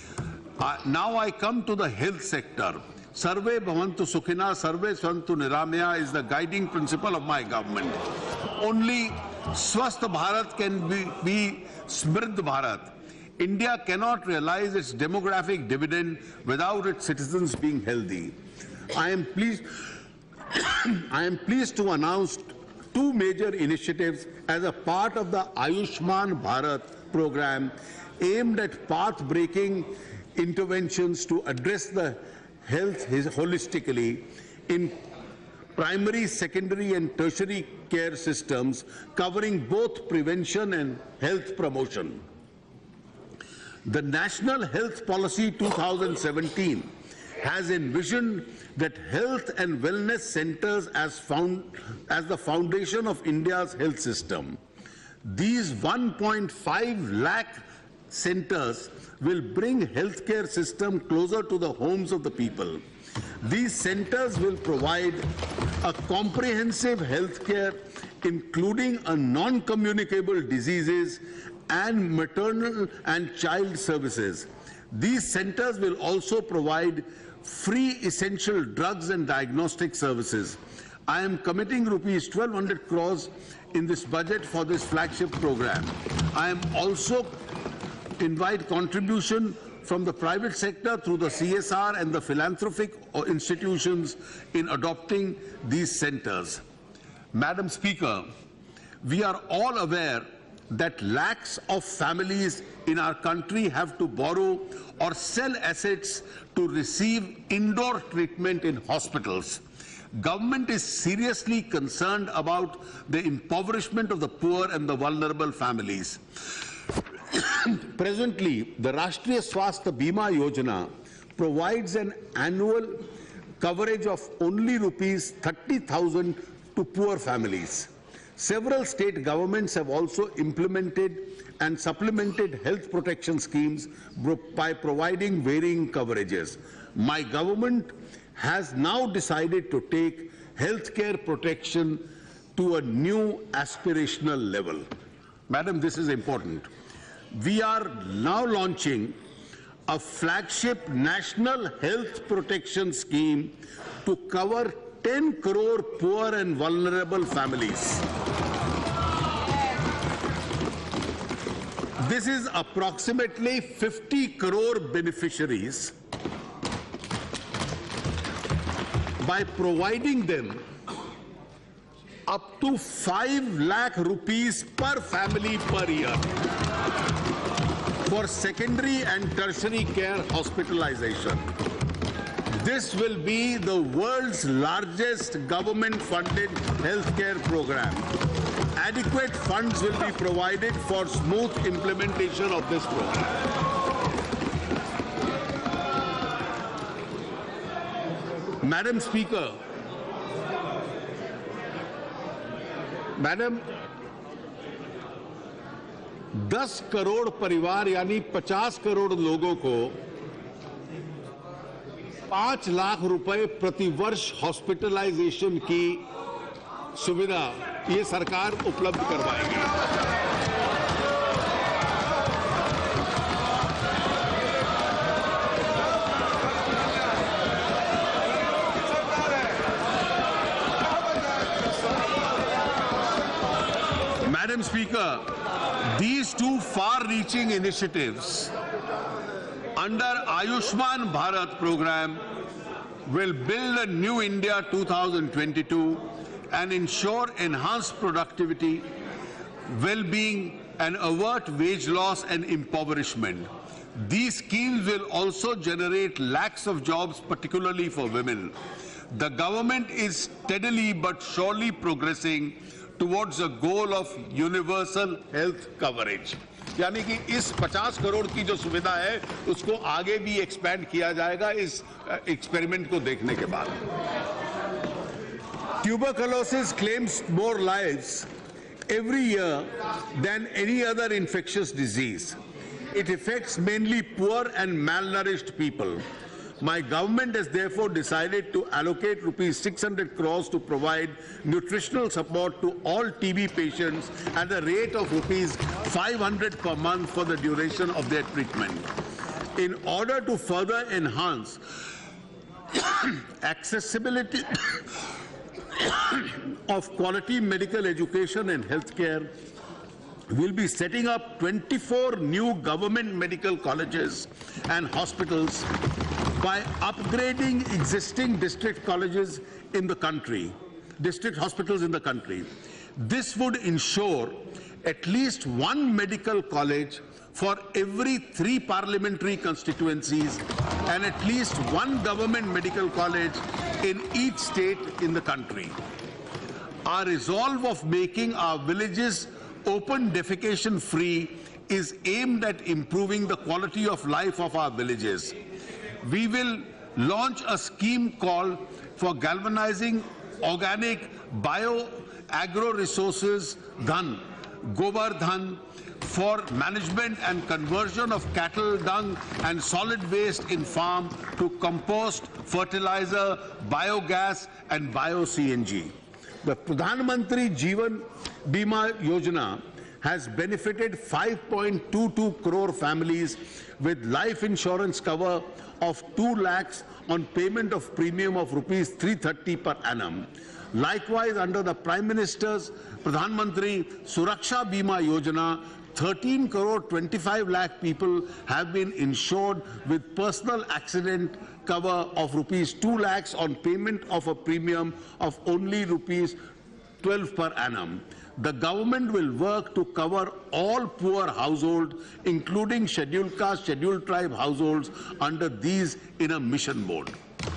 Now I come to the health sector. Sarve bhavantu sukhina, sarve santu niramaya is the guiding principle of my government. Only Swasth Bharat can be Smridh Bharat. India cannot realize its demographic dividend without its citizens being healthy. I am pleased to announce 2 major initiatives as a part of the Ayushman Bharat program aimed at path-breaking interventions to address the health holistically in primary, secondary and tertiary care systems, covering both prevention and health promotion. The National Health Policy 2017 has envisioned that health and wellness centers as the foundation of India's health system. These 1.5 lakh centers will bring healthcare system closer to the homes of the people. These centers will provide a comprehensive healthcare, including a non-communicable diseases and maternal and child services. These centers will also provide free essential drugs and diagnostic services. I am committing rupees 1,200 crores in this budget for this flagship program. I am also invite contribution from the private sector through the CSR and the philanthropic institutions in adopting these centers. Madam Speaker, we are all aware that lakhs of families in our country have to borrow or sell assets to receive indoor treatment in hospitals. Government is seriously concerned about the impoverishment of the poor and the vulnerable families. Presently, the Rashtriya Swasthya Bima Yojana provides an annual coverage of only rupees 30,000 to poor families. Several state governments have also implemented and supplemented health protection schemes by providing varying coverages. My government has now decided to take healthcare protection to a new aspirational level. Madam, this is important. We are now launching a flagship national health protection scheme to cover 10 crore poor and vulnerable families. This is approximately 50 crore beneficiaries. By providing them up to 5 lakh rupees per family per year for secondary and tertiary care hospitalization. This will be the world's largest government-funded healthcare program. Adequate funds will be provided for smooth implementation of this program. Madam Speaker, Madam, 10 crore परिवार यानी 50 करोड़ लोगों को 5 लाख रुपए प्रति वर्ष hospitalisation की सुविधा ये सरकार उपलब्ध करवाएगी। Madam Speaker, these two far-reaching initiatives under Ayushman Bharat program will build a new India 2022 and ensure enhanced productivity, well-being and avert wage loss and impoverishment. These schemes will also generate lakhs of jobs, particularly for women. The government is steadily but surely progressing towards a goal of universal health coverage. यानी कि इस 50 करोड़ की जो सुविधा है उसको आगे भी एक्सपैंड किया जाएगा इस एक्सपेरिमेंट को देखने के बाद। Tuberculosis claims more lives every year than any other infectious disease. It affects mainly poor and malnourished people. My government has therefore decided to allocate rupees 600 crores to provide nutritional support to all TB patients at a rate of rupees 500 per month for the duration of their treatment. In order to further enhance accessibility of quality medical education and healthcare, we'll be setting up 24 new government medical colleges and hospitals by upgrading existing district colleges in the country, district hospitals in the country. This would ensure at least one medical college for every 3 parliamentary constituencies and at least one government medical college in each state in the country. Our resolve of making our villages open defecation free is aimed at improving the quality of life of our villages. We will launch a scheme called for galvanizing organic bio-agro resources dhan, Gobar Dhan, for management and conversion of cattle dung and solid waste in farm to compost, fertilizer, biogas and bio-CNG. The Pradhan Mantri Jeevan Bima Yojana has benefited 5.22 crore families with life insurance cover of 2 lakhs on payment of premium of rupees 330 per annum. Likewise, under the Prime Minister's Pradhan Mantri Suraksha Bima Yojana, 13 crore 25 lakh people have been insured with personal accident cover of rupees 2 lakhs on payment of a premium of only rupees 12 per annum. The government will work to cover all poor households, including scheduled caste, scheduled tribe households, under these in a mission mode.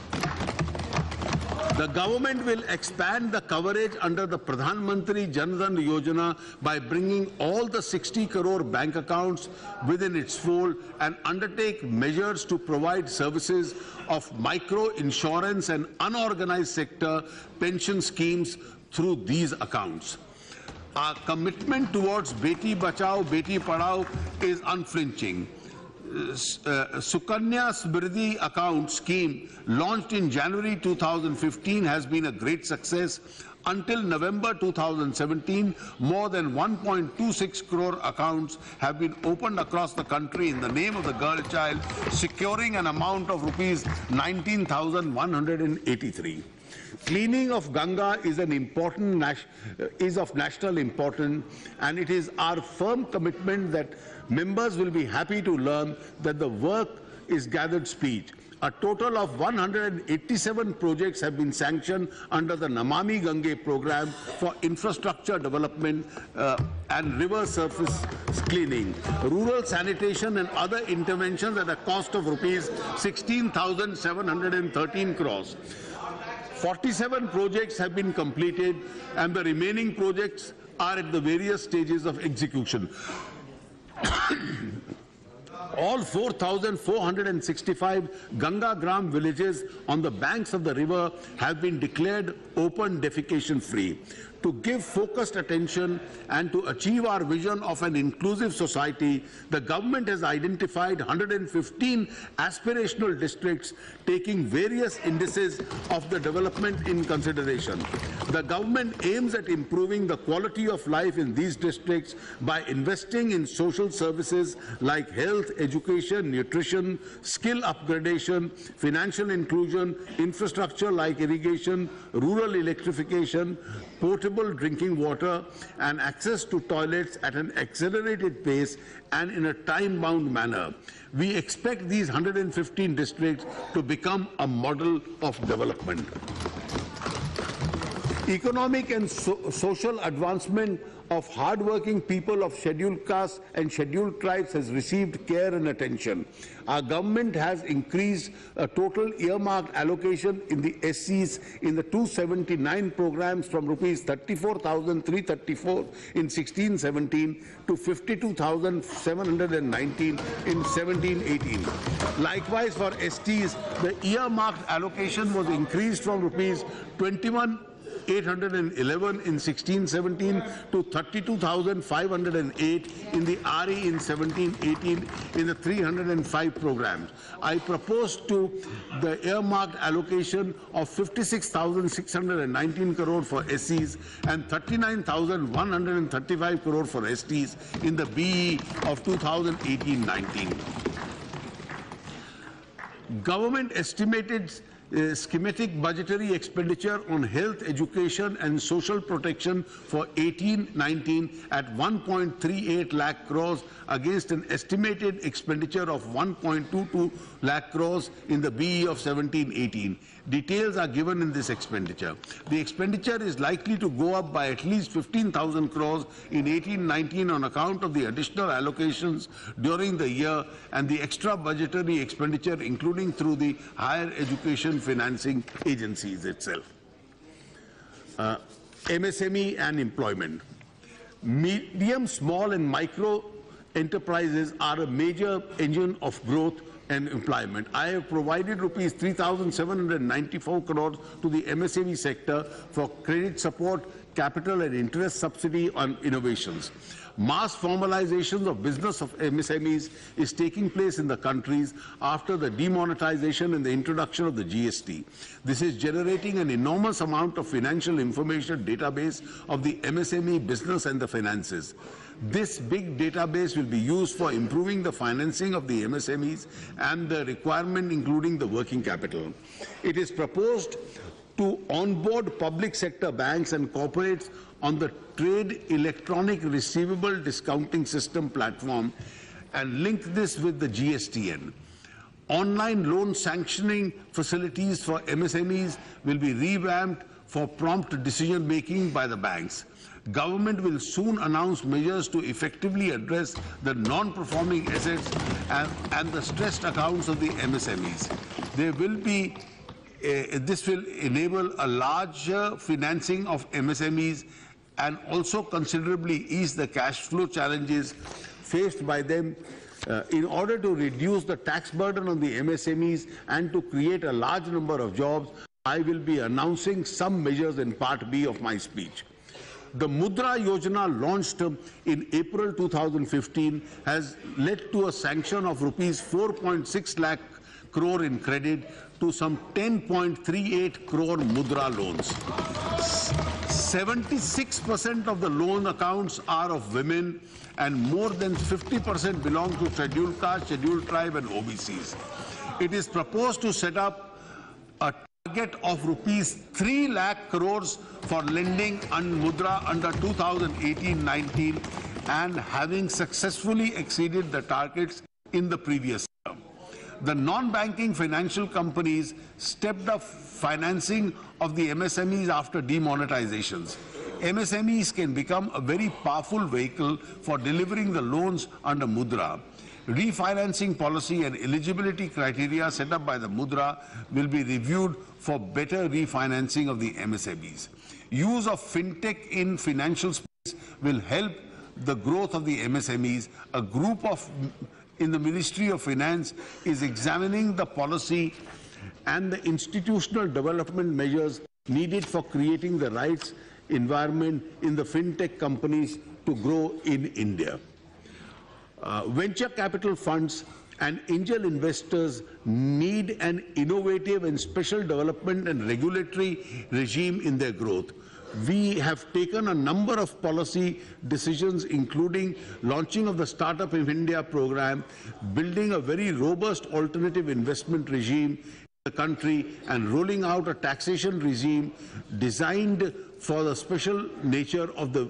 The government will expand the coverage under the Pradhan Mantri Jan Dhan Yojana by bringing all the 60 crore bank accounts within its fold and undertake measures to provide services of micro insurance and unorganized sector pension schemes through these accounts. Our commitment towards Beti Bachao, Beti Padhao is unflinching. Sukanya Smriddhi account scheme launched in January 2015 has been a great success. Until November 2017, more than 1.26 crore accounts have been opened across the country in the name of the girl child, securing an amount of rupees 19,183. Cleaning of Ganga is of national importance, and it is our firm commitment that members will be happy to learn that the work is gathered speed. A total of 187 projects have been sanctioned under the Namami Gange program for infrastructure development and river surface cleaning, rural sanitation and other interventions at a cost of rupees 16,713 crores. 47 projects have been completed and the remaining projects are at the various stages of execution. All 4,465 Ganga Gram villages on the banks of the river have been declared open defecation free. To give focused attention and to achieve our vision of an inclusive society, the government has identified 115 aspirational districts taking various indices of the development in consideration. The government aims at improving the quality of life in these districts by investing in social services like health, education, nutrition, skill upgradation, financial inclusion, infrastructure like irrigation, rural electrification, potable drinking water, and access to toilets at an accelerated pace and in a time-bound manner. We expect these 115 districts to become a model of development. Economic and social advancement of hard-working people of scheduled castes and scheduled tribes has received care and attention. Our government has increased a total earmarked allocation in the SCs in the 279 programs from rupees 34,334 in 16-17 to 52,719 in 17-18. Likewise, for STs, the earmarked allocation was increased from rupees 21,811 in 16-17 to 32,508 in the RE in 17-18 in the 305 programs. I propose to the earmarked allocation of 56,619 crore for SCs and 39,135 crore for STs in the BE of 2018-19. Government estimated schematic budgetary expenditure on health, education and social protection for 18-19 at 1.38 lakh crores against an estimated expenditure of 1.22 lakh crores in the BE of 17-18. Details are given in this expenditure. The expenditure is likely to go up by at least 15,000 crores in 18-19 on account of the additional allocations during the year and the extra budgetary expenditure, including through the higher education financing agencies itself. MSME and employment. Medium, small and micro enterprises are a major engine of growth and employment. I have provided rupees 3,794 crores to the MSME sector for credit support, capital and interest subsidy on innovations. Mass formalization of business of MSMEs is taking place in the countries after the demonetization and the introduction of the GST. This is generating an enormous amount of financial information database of the MSME business and the finances. This big database will be used for improving the financing of the MSMEs and the requirement including the working capital. It is proposed to onboard public sector banks and corporates on the Trade Electronic Receivable Discounting System platform and link this with the GSTN. Online loan sanctioning facilities for MSMEs will be revamped for prompt decision-making by the banks. Government will soon announce measures to effectively address the non-performing assets and the stressed accounts of the MSMEs. This will enable a larger financing of MSMEs and also considerably ease the cash flow challenges faced by them. In order to reduce the tax burden on the MSMEs and to create a large number of jobs, I will be announcing some measures in Part B of my speech. The Mudra Yojana, launched in April 2015, has led to a sanction of rupees 4.6 lakh crore in credit to some 10.38 crore Mudra loans. 76% of the loan accounts are of women and more than 50% belong to scheduled caste, scheduled tribe and OBCs. It is proposed to set up a target of rupees 3 lakh crores for lending on Mudra under 2018-19 and having successfully exceeded the targets in the previous year. The non-banking financial companies stepped up financing of the MSMEs after demonetizations. MSMEs can become a very powerful vehicle for delivering the loans under Mudra. Refinancing policy and eligibility criteria set up by the Mudra will be reviewed for better refinancing of the MSMEs. Use of fintech in financial space will help the growth of the MSMEs. A group in the Ministry of Finance is examining the policy and the institutional development measures needed for creating the right environment in the fintech companies to grow in India. Venture capital funds and angel investors need an innovative and special development and regulatory regime in their growth. We have taken a number of policy decisions, including launching of the Startup in India program, building a very robust alternative investment regime in the country, and rolling out a taxation regime designed for the special nature of the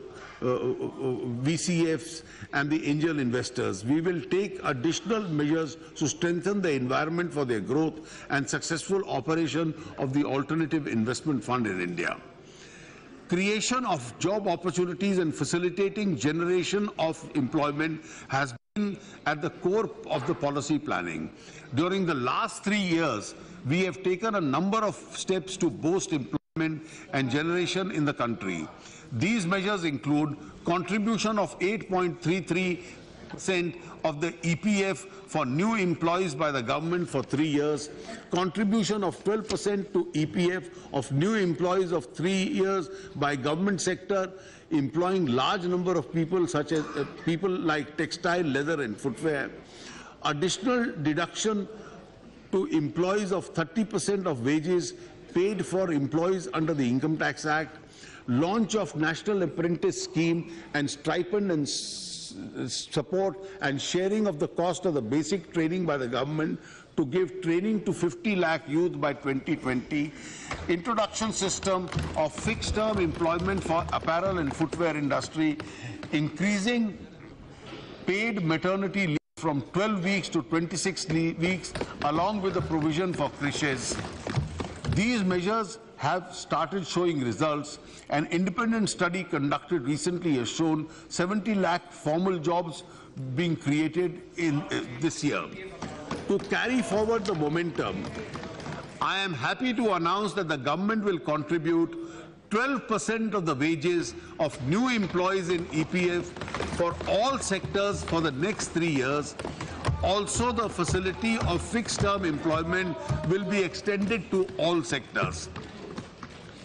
VCFs and the angel investors. We will take additional measures to strengthen the environment for their growth and successful operation of the Alternative Investment Fund in India. Creation of job opportunities and facilitating generation of employment has been at the core of the policy planning. During the last 3 years, we have taken a number of steps to boost employment and generation in the country. These measures include contribution of 8.33% of the EPF for new employees by the government for 3 years, contribution of 12% to EPF of new employees of 3 years by government sector, employing large number of people such as people like textile, leather and footwear, additional deduction to employees of 30% of wages paid for employees under the Income Tax Act, launch of National Apprentice Scheme and stipend and support and sharing of the cost of the basic training by the government to give training to 50 lakh youth by 2020, introduction system of fixed term employment for apparel and footwear industry, increasing paid maternity leave from 12 weeks to 26 weeks along with the provision for creches. These measures have started showing results. An independent study conducted recently has shown 70 lakh formal jobs being created in this year. To carry forward the momentum, I am happy to announce that the government will contribute 12% of the wages of new employees in EPF for all sectors for the next 3 years. Also, the facility of fixed-term employment will be extended to all sectors.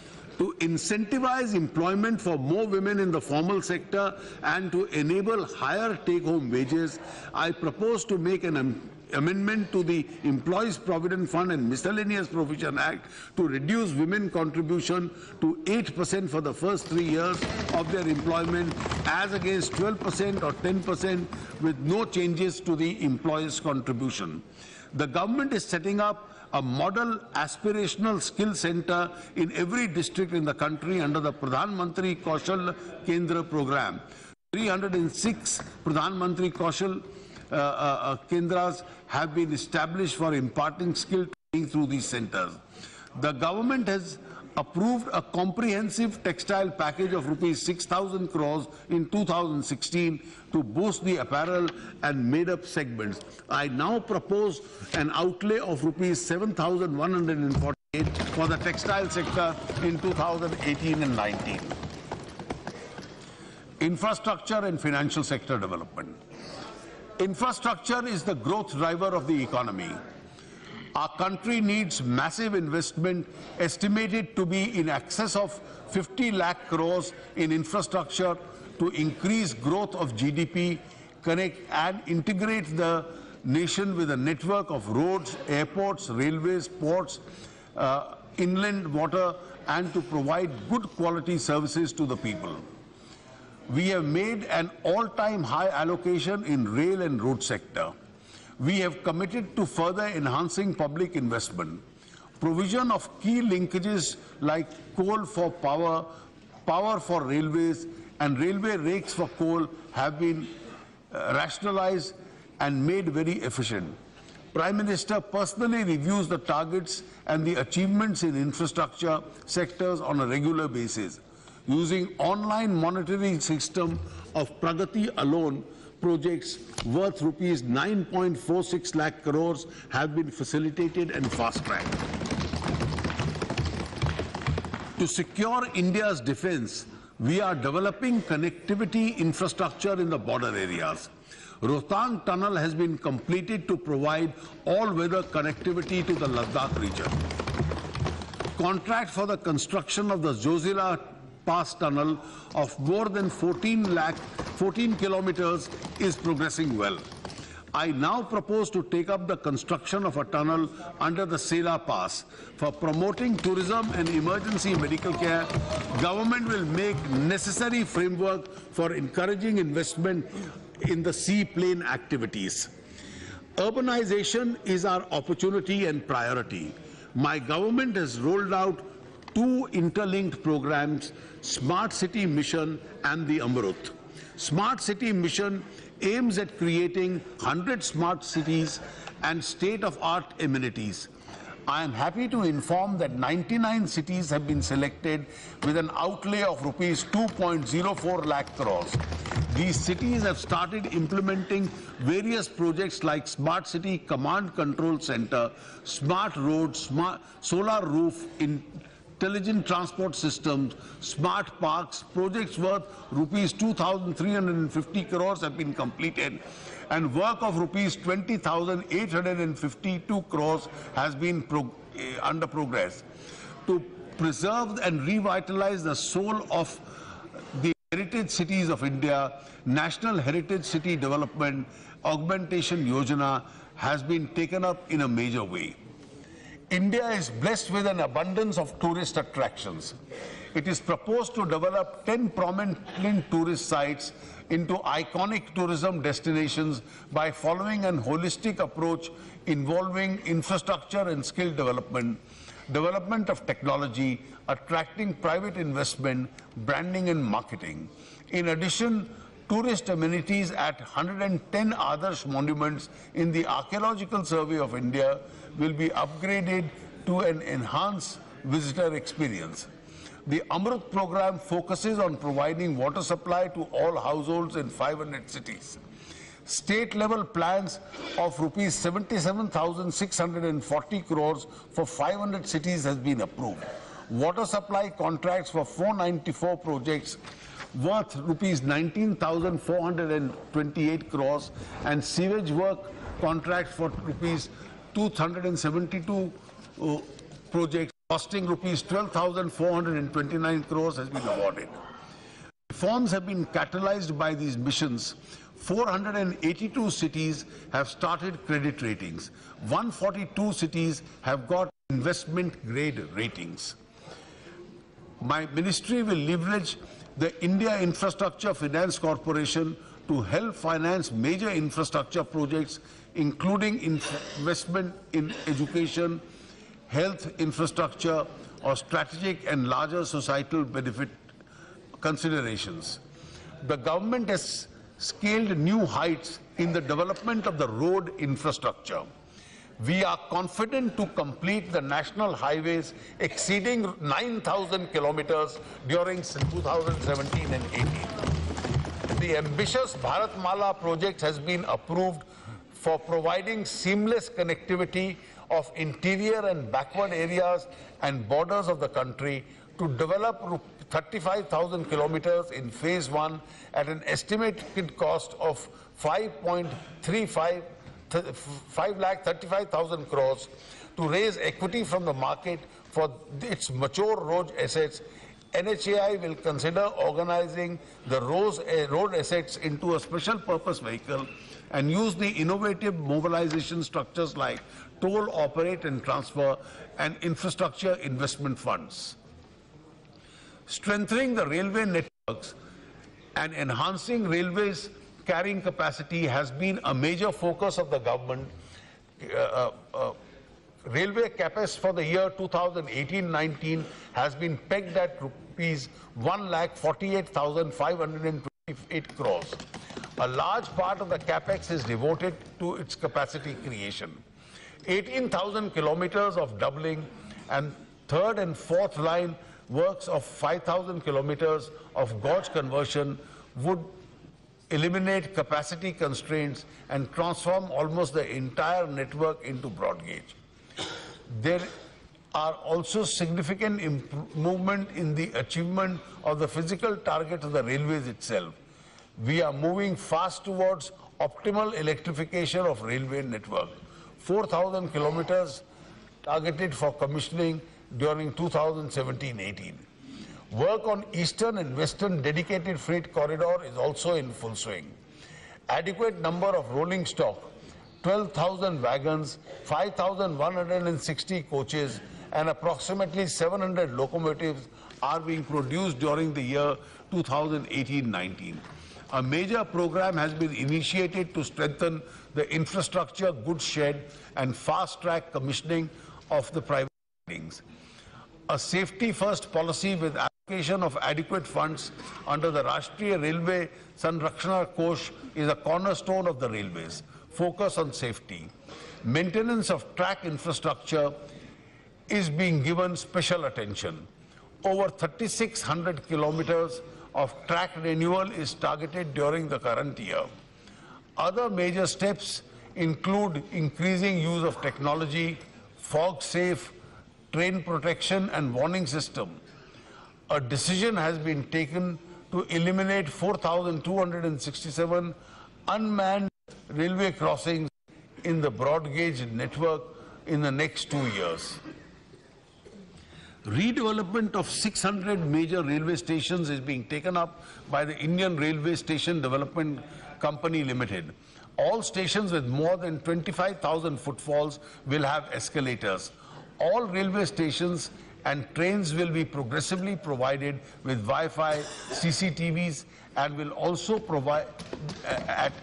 To incentivize employment for more women in the formal sector and to enable higher take-home wages, I propose to make an amendment to the Employees Provident Fund and Miscellaneous Provision Act to reduce women contribution to 8% for the first 3 years of their employment as against 12% or 10% with no changes to the employer's contribution. The government is setting up a model aspirational skill center in every district in the country under the Pradhan Mantri Kaushal Kendra program. 306 Pradhan Mantri Kaushal Kendras have been established for imparting skill training through these centers. The government has approved a comprehensive textile package of rupees 6,000 crores in 2016 to boost the apparel and made-up segments. I now propose an outlay of rupees 7,148 for the textile sector in 2018 and 19. Infrastructure and financial sector development. Infrastructure is the growth driver of the economy. Our country needs massive investment, estimated to be in excess of 50 lakh crores in infrastructure to increase growth of GDP, connect and integrate the nation with a network of roads, airports, railways, ports, inland water, and to provide good quality services to the people. We have made an all-time high allocation in rail and road sector. We have committed to further enhancing public investment. Provision of key linkages like coal for power, power for railways, and railway rakes for coal have been rationalized and made very efficient. Prime Minister personally reviews the targets and the achievements in infrastructure sectors on a regular basis. Using online monitoring system of Pragati alone, projects worth rupees 9.46 lakh crores have been facilitated and fast-tracked. To secure India's defense, we are developing connectivity infrastructure in the border areas. Rohtang Tunnel has been completed to provide all-weather connectivity to the Ladakh region. Contract for the construction of the Zojila Pass Tunnel of more than 14 kilometers is progressing well. I now propose to take up the construction of a tunnel under the Sela Pass. For promoting tourism and emergency medical care, government will make necessary framework for encouraging investment in the seaplane activities. Urbanization is our opportunity and priority. My government has rolled out 2 interlinked programs, Smart City Mission and the Amrut. Smart City Mission aims at creating 100 smart cities and state-of-art amenities. I am happy to inform that 99 cities have been selected with an outlay of rupees 2.04 lakh crores. These cities have started implementing various projects like Smart City Command Control Center, Smart Roads, Smart Solar Roof, Intelligent Transport Systems, Smart Parks. Projects worth rupees 2,350 crores have been completed, and work of rupees 20,852 crores has been under progress. To preserve and revitalize the soul of the heritage cities of India, National Heritage City Development Augmentation Yojana has been taken up in a major way. India is blessed with an abundance of tourist attractions. It is proposed to develop 10 prominent tourist sites into iconic tourism destinations by following an holistic approach involving infrastructure and skill development, development of technology, attracting private investment, branding and marketing. In addition, tourist amenities at 110 Adarsh monuments in the Archaeological Survey of India will be upgraded to an enhanced visitor experience. The Amrut program focuses on providing water supply to all households in 500 cities. State-level plans of rupees 77,640 crores for 500 cities has been approved. Water supply contracts for 494 projects worth rupees 19,428 crores and sewage work contracts for rupees 272 projects costing rupees 12,429 crores has been awarded. Reforms have been catalyzed by these missions. 482 cities have started credit ratings. 142 cities have got investment grade ratings. My ministry will leverage the India Infrastructure Finance Corporation to help finance major infrastructure projects, including investment in education, health infrastructure, or strategic and larger societal benefit considerations. The government has scaled new heights in the development of the road infrastructure. We are confident to complete the national highways exceeding 9,000 kilometers during 2017 and 18. The ambitious Bharatmala project has been approved for providing seamless connectivity of interior and backward areas and borders of the country to develop 35,000 kilometers in phase 1 at an estimated cost of 5,35,000 crores. To raise equity from the market for its mature road assets, NHAI will consider organizing the road assets into a special purpose vehicle and use the innovative mobilization structures like toll, operate and transfer and infrastructure investment funds. Strengthening the railway networks and enhancing railways carrying capacity has been a major focus of the government. Railway CapEx for the year 2018-19 has been pegged at rupees 1,48,528 crores. A large part of the CapEx is devoted to its capacity creation. 18,000 kilometers of doubling and third and fourth line works of 5,000 kilometers of gauge conversion would eliminate capacity constraints and transform almost the entire network into broad gauge. There are also significant movement in the achievement of the physical target of the railways itself. We are moving fast towards optimal electrification of railway network. 4,000 kilometers targeted for commissioning during 2017-18. Work on eastern and western dedicated freight corridor is also in full swing. Adequate number of rolling stock, 12,000 wagons, 5,160 coaches and approximately 700 locomotives are being produced during the year 2018-19. A major program has been initiated to strengthen the infrastructure goods shed and fast-track commissioning of the private buildings. A safety-first policy with allocation of adequate funds under the Rashtriya Railway Sanrakshana Kosh is a cornerstone of the railways. Focus on safety. Maintenance of track infrastructure is being given special attention. Over 3,600 kilometers of track renewal is targeted during the current year. Other major steps include increasing use of technology, fog-safe, train protection and warning system. A decision has been taken to eliminate 4,267 unmanned railway crossings in the broad gauge network in the next 2 years. Redevelopment of 600 major railway stations is being taken up by the Indian Railway Station Development Company Limited. All stations with more than 25,000 footfalls will have escalators. All railway stations and trains will be progressively provided with Wi-Fi, CCTVs, and will also provide at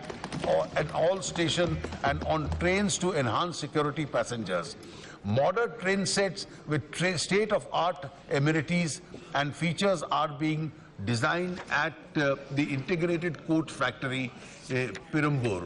all stations and on trains to enhance security passengers. Modern train sets with state-of-art amenities and features are being designed at the Integrated Coach Factory, Perambur.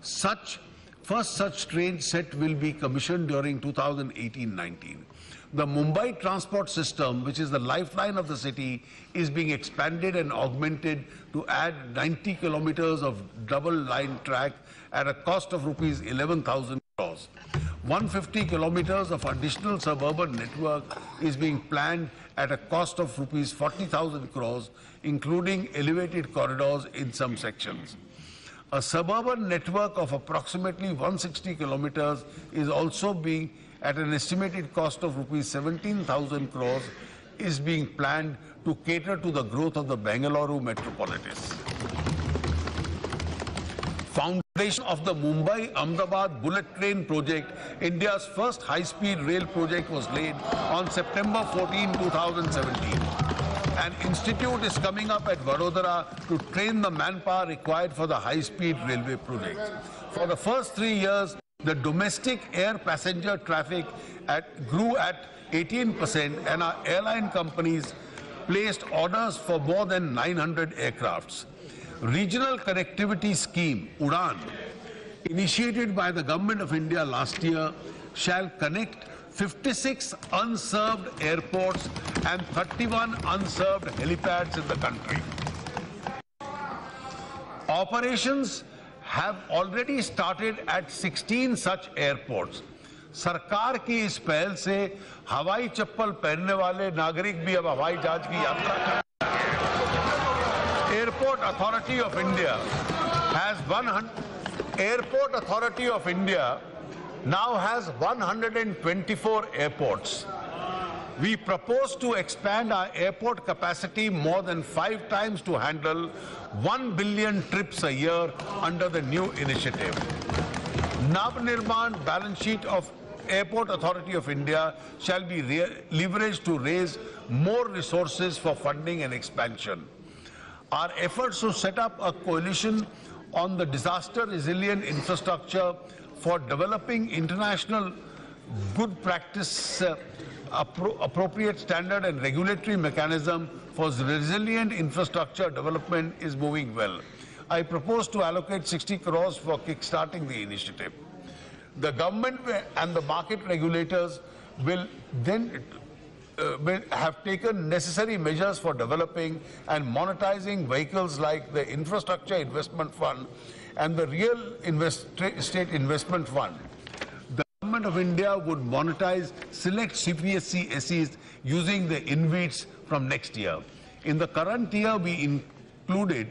First such train set will be commissioned during 2018-19. The Mumbai transport system, which is the lifeline of the city, is being expanded and augmented to add 90 kilometers of double-line track at a cost of rupees 11,000 crores. 150 kilometers of additional suburban network is being planned at a cost of rupees 40,000 crores, including elevated corridors in some sections. A suburban network of approximately 160 kilometers is also being at an estimated cost of rupees 17,000 crores is being planned to cater to the growth of the Bengaluru metropolis. Foundation of the Mumbai-Ahmedabad bullet train project, India's first high-speed rail project, was laid on September 14, 2017. An institute is coming up at Vadodara to train the manpower required for the high-speed railway project. For the first 3 years, the domestic air passenger traffic grew at 18%, and our airline companies placed orders for more than 900 aircrafts. Regional connectivity scheme, UDAN, initiated by the Government of India last year, shall connect 56 unserved airports and 31 unserved helipads in the country. Operations have already started at 16 such airports. सरकार की इस पहल से हवाई चप्पल पहनने वाले नागरिक भी अब हवाई जहाज की यात्रा कर Airport Authority of India now has 124 airports. We propose to expand our airport capacity more than 5 times to handle 1 billion trips a year under the new initiative. Navnirman balance sheet of Airport Authority of India shall be leveraged to raise more resources for funding and expansion. Our efforts to set up a coalition on the disaster resilient infrastructure for developing international good practice, appropriate standard and regulatory mechanism for resilient infrastructure development is moving well. I propose to allocate 60 crores for kickstarting the initiative. The government and the market regulators will then have taken necessary measures for developing and monetizing vehicles like the Infrastructure Investment Fund and the Real Estate Investment Fund. The Government of India would monetize select CPSC SEs using the InvITs from next year. In the current year, we included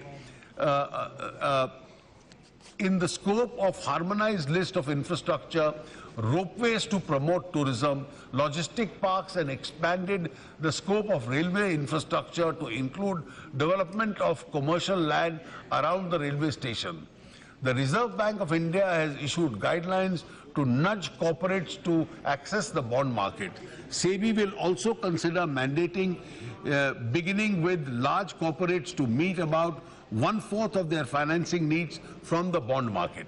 in the scope of harmonized list of infrastructure, ropeways to promote tourism, logistic parks, and expanded the scope of railway infrastructure to include development of commercial land around the railway station. The Reserve Bank of India has issued guidelines to nudge corporates to access the bond market. SEBI will also consider mandating, beginning with large corporates to meet about 1/4 of their financing needs from the bond market.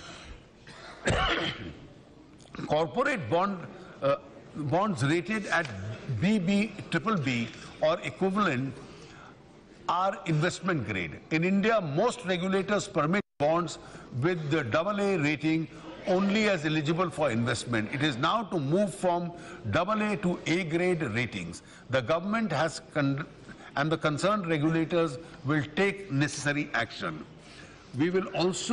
Corporate bonds rated at BBBB or equivalent are investment grade. In India, most regulators permit bonds with the AA rating only as eligible for investment. It is now to move from AA to A grade ratings. The government has and the concerned regulators will take necessary action. We will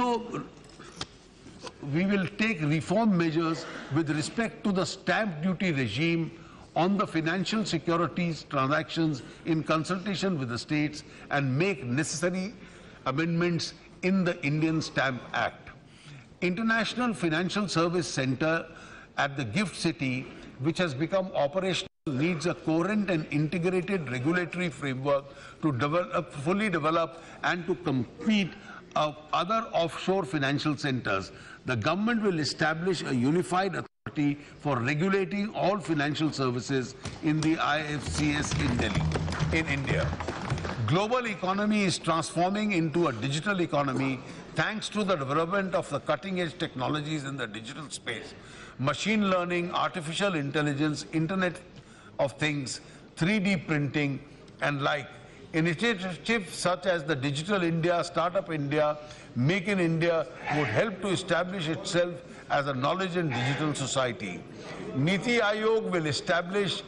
take reform measures with respect to the stamp duty regime on the financial securities transactions in consultation with the states and make necessary amendments in the Indian Stamp Act. International Financial Service Center at the Gift City, which has become operational, needs a coherent and integrated regulatory framework to fully develop and to compete other offshore financial centers. The government will establish a unified authority for regulating all financial services in the IFCS in India. Global economy is transforming into a digital economy thanks to the development of the cutting-edge technologies in the digital space. Machine learning, artificial intelligence, Internet of Things, 3D printing, and like. Initiatives such as the Digital India, Startup India, Make in India would help to establish itself as a knowledge and digital society. Niti Aayog will establish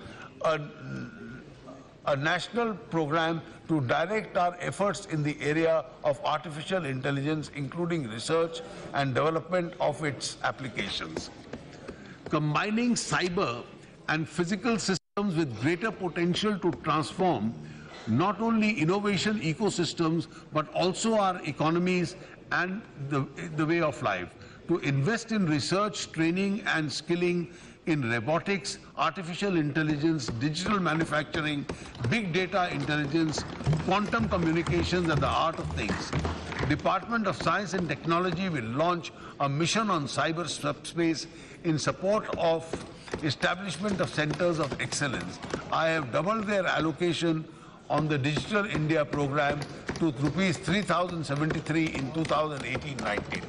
a national program to direct our efforts in the area of artificial intelligence, including research and development of its applications. Combining cyber and physical systems with greater potential to transform not only innovation ecosystems, but also our economies and the way of life. To invest in research, training and skilling in robotics, artificial intelligence, digital manufacturing, big data intelligence, quantum communications and the art of things. Department of Science and Technology will launch a mission on cyber subspace in support of establishment of centers of excellence. I have doubled their allocation on the Digital India program to rupees 3,073 in 2018-19.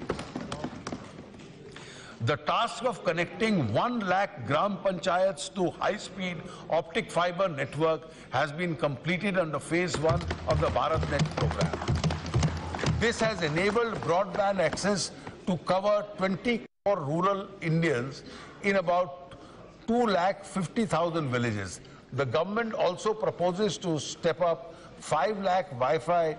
The task of connecting 1 lakh gram panchayats to high-speed optic fiber network has been completed under phase 1 of the BharatNet program. This has enabled broadband access to cover 20 crore rural Indians in about 2,50,000 villages. The government also proposes to step up 5 lakh Wi-Fi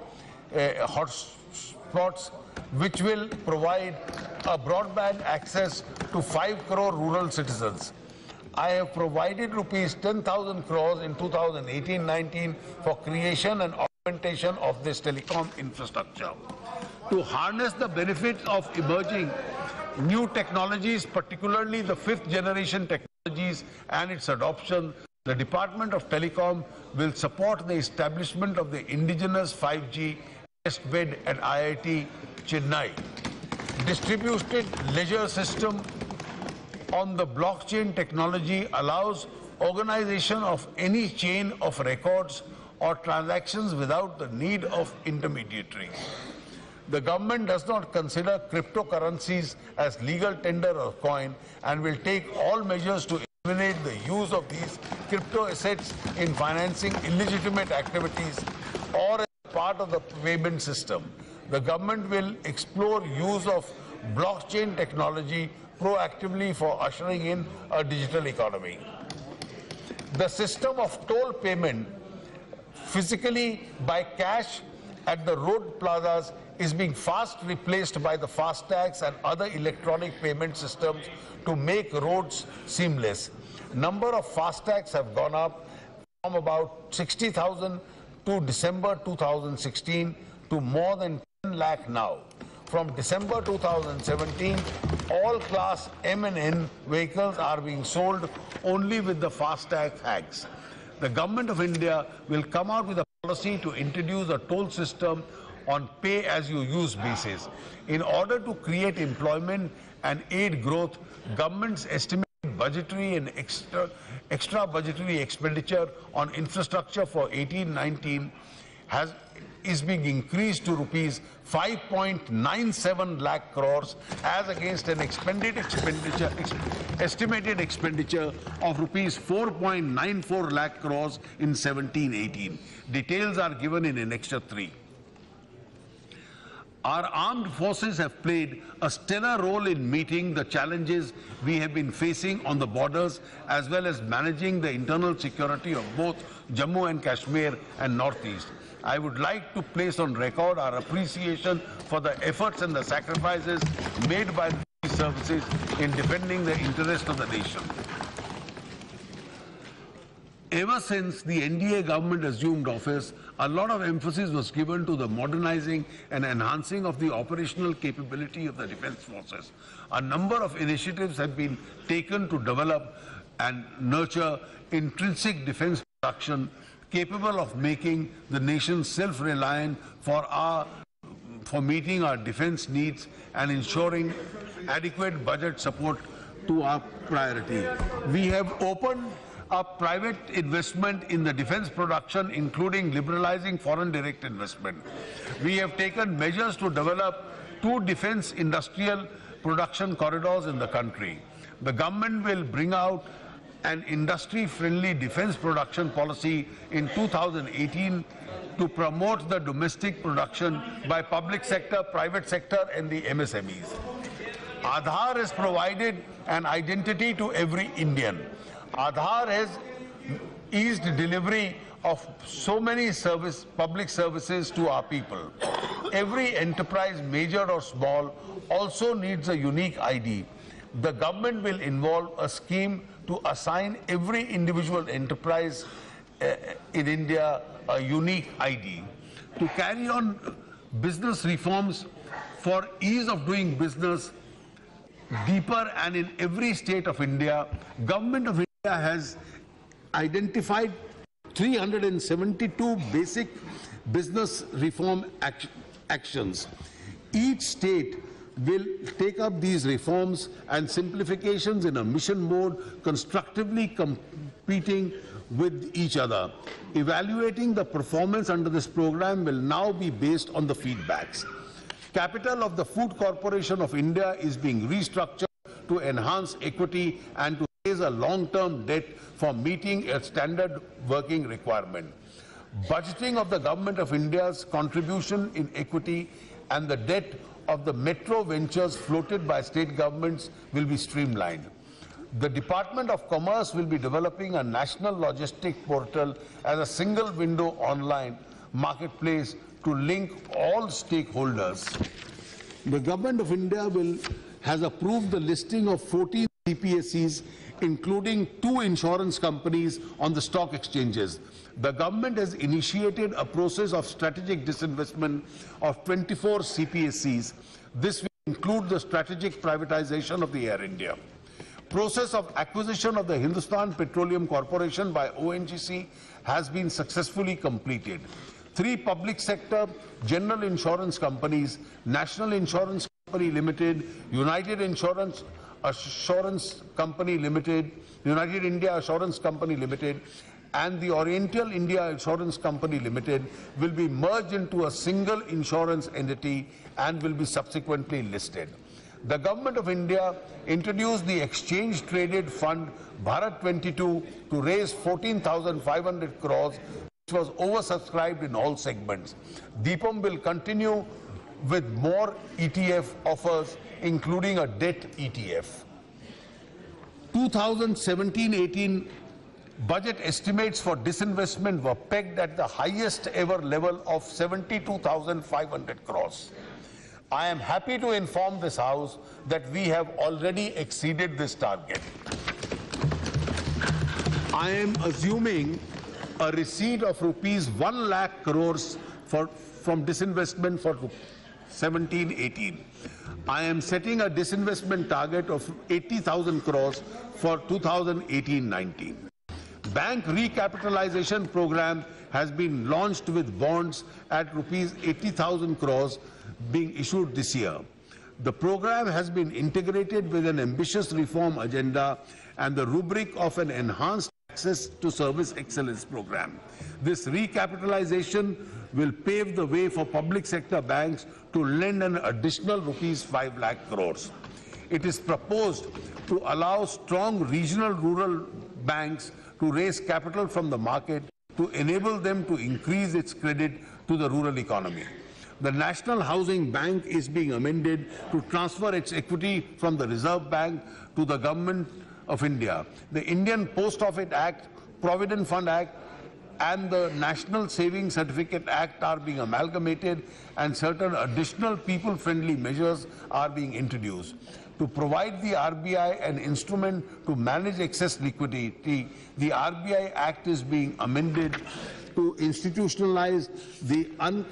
hotspots, which will provide a broadband access to 5 crore rural citizens. I have provided rupees 10,000 crores in 2018-19 for creation and augmentation of this telecom infrastructure. To harness the benefits of emerging new technologies, particularly the 5th generation technologies and its adoption, the Department of Telecom will support the establishment of the indigenous 5G test bed at IIT Chennai. Distributed ledger system on the blockchain technology allows organization of any chain of records or transactions without the need of intermediaries. The government does not consider cryptocurrencies as legal tender or coin and will take all measures to eliminate the use of these crypto assets in financing illegitimate activities or as part of the payment system. The government will explore use of blockchain technology proactively for ushering in a digital economy. The system of toll payment physically by cash at the road plazas is being fast replaced by the FASTags and other electronic payment systems to make roads seamless. Number of FASTags have gone up from about 60,000 to December 2016 to more than 10 lakh now. From December 2017, all class M and N vehicles are being sold only with the FASTag tags. The Government of India will come out with a policy to introduce a toll system on pay-as-you-use basis. In order to create employment and aid growth, government's estimated budgetary and extra budgetary expenditure on infrastructure for 18-19 is being increased to rupees 5.97 lakh crores as against an estimated expenditure of rupees 4.94 lakh crores in 17-18. Details are given in Annexure 3. Our armed forces have played a stellar role in meeting the challenges we have been facing on the borders as well as managing the internal security of both Jammu and Kashmir and Northeast. I would like to place on record our appreciation for the efforts and the sacrifices made by the services in defending the interest of the nation. Ever since the NDA government assumed office, a lot of emphasis was given to the modernizing and enhancing of the operational capability of the defense forces. A number of initiatives have been taken to develop and nurture intrinsic defense production capable of making the nation self-reliant for meeting our defense needs and ensuring adequate budget support to our priority. We have opened up private investment in the defense production, including liberalizing foreign direct investment. We have taken measures to develop 2 defense industrial production corridors in the country. The government will bring out an industry-friendly defense production policy in 2018 to promote the domestic production by public sector, private sector and the MSMEs. Aadhaar has provided an identity to every Indian. Aadhaar has eased delivery of so many public services to our people. Every enterprise, major or small, also needs a unique ID. The government will involve a scheme to assign every individual enterprise in India a unique ID. To carry on business reforms for ease of doing business deeper, and in every state of India. Government of India has identified 372 basic business reform actions. Each state will take up these reforms and simplifications in a mission mode, constructively competing with each other. Evaluating the performance under this program will now be based on the feedbacks. Capital of the Food Corporation of India is being restructured to enhance equity and to raise a long-term debt for meeting a standard working requirement. Budgeting of the Government of India's contribution in equity and the debt of the metro ventures floated by state governments will be streamlined. The Department of Commerce will be developing a national logistic portal as a single window online marketplace to link all stakeholders. The Government of India has approved the listing of 14 CPSEs, including 2 insurance companies on the stock exchanges. The government has initiated a process of strategic disinvestment of 24 CPSEs. This will include the strategic privatization of the Air India. Process of acquisition of the Hindustan Petroleum Corporation by ONGC has been successfully completed. 3 public sector general insurance companies, National Insurance Company Limited, United Insurance Assurance Company Limited, United India Assurance Company Limited, and the Oriental India Insurance Company Limited will be merged into a single insurance entity and will be subsequently listed. The Government of India introduced the exchange-traded fund Bharat 22 to raise 14,500 crores, which was oversubscribed in all segments. DIPAM will continue with more ETF offers, including a debt ETF. 2017-18 budget estimates for disinvestment were pegged at the highest ever level of 72,500 crores. I am happy to inform this House that we have already exceeded this target. I am assuming a receipt of rupees 1 lakh crores from disinvestment for 17-18. I am setting a disinvestment target of 80,000 crores for 2018-19. Bank recapitalization program has been launched with bonds at rupees 80,000 crores being issued this year. The program has been integrated with an ambitious reform agenda and the rubric of an enhanced access to service excellence program. This recapitalization will pave the way for public sector banks to lend an additional rupees 5 lakh crores. It is proposed to allow strong regional rural banks to raise capital from the market to enable them to increase its credit to the rural economy. The National Housing Bank is being amended to transfer its equity from the Reserve Bank to the Government of India. The Indian Post Office Act, Provident Fund Act, and the National Savings Certificate Act are being amalgamated, and certain additional people-friendly measures are being introduced. To provide the RBI an instrument to manage excess liquidity, the RBI Act is being amended to institutionalize the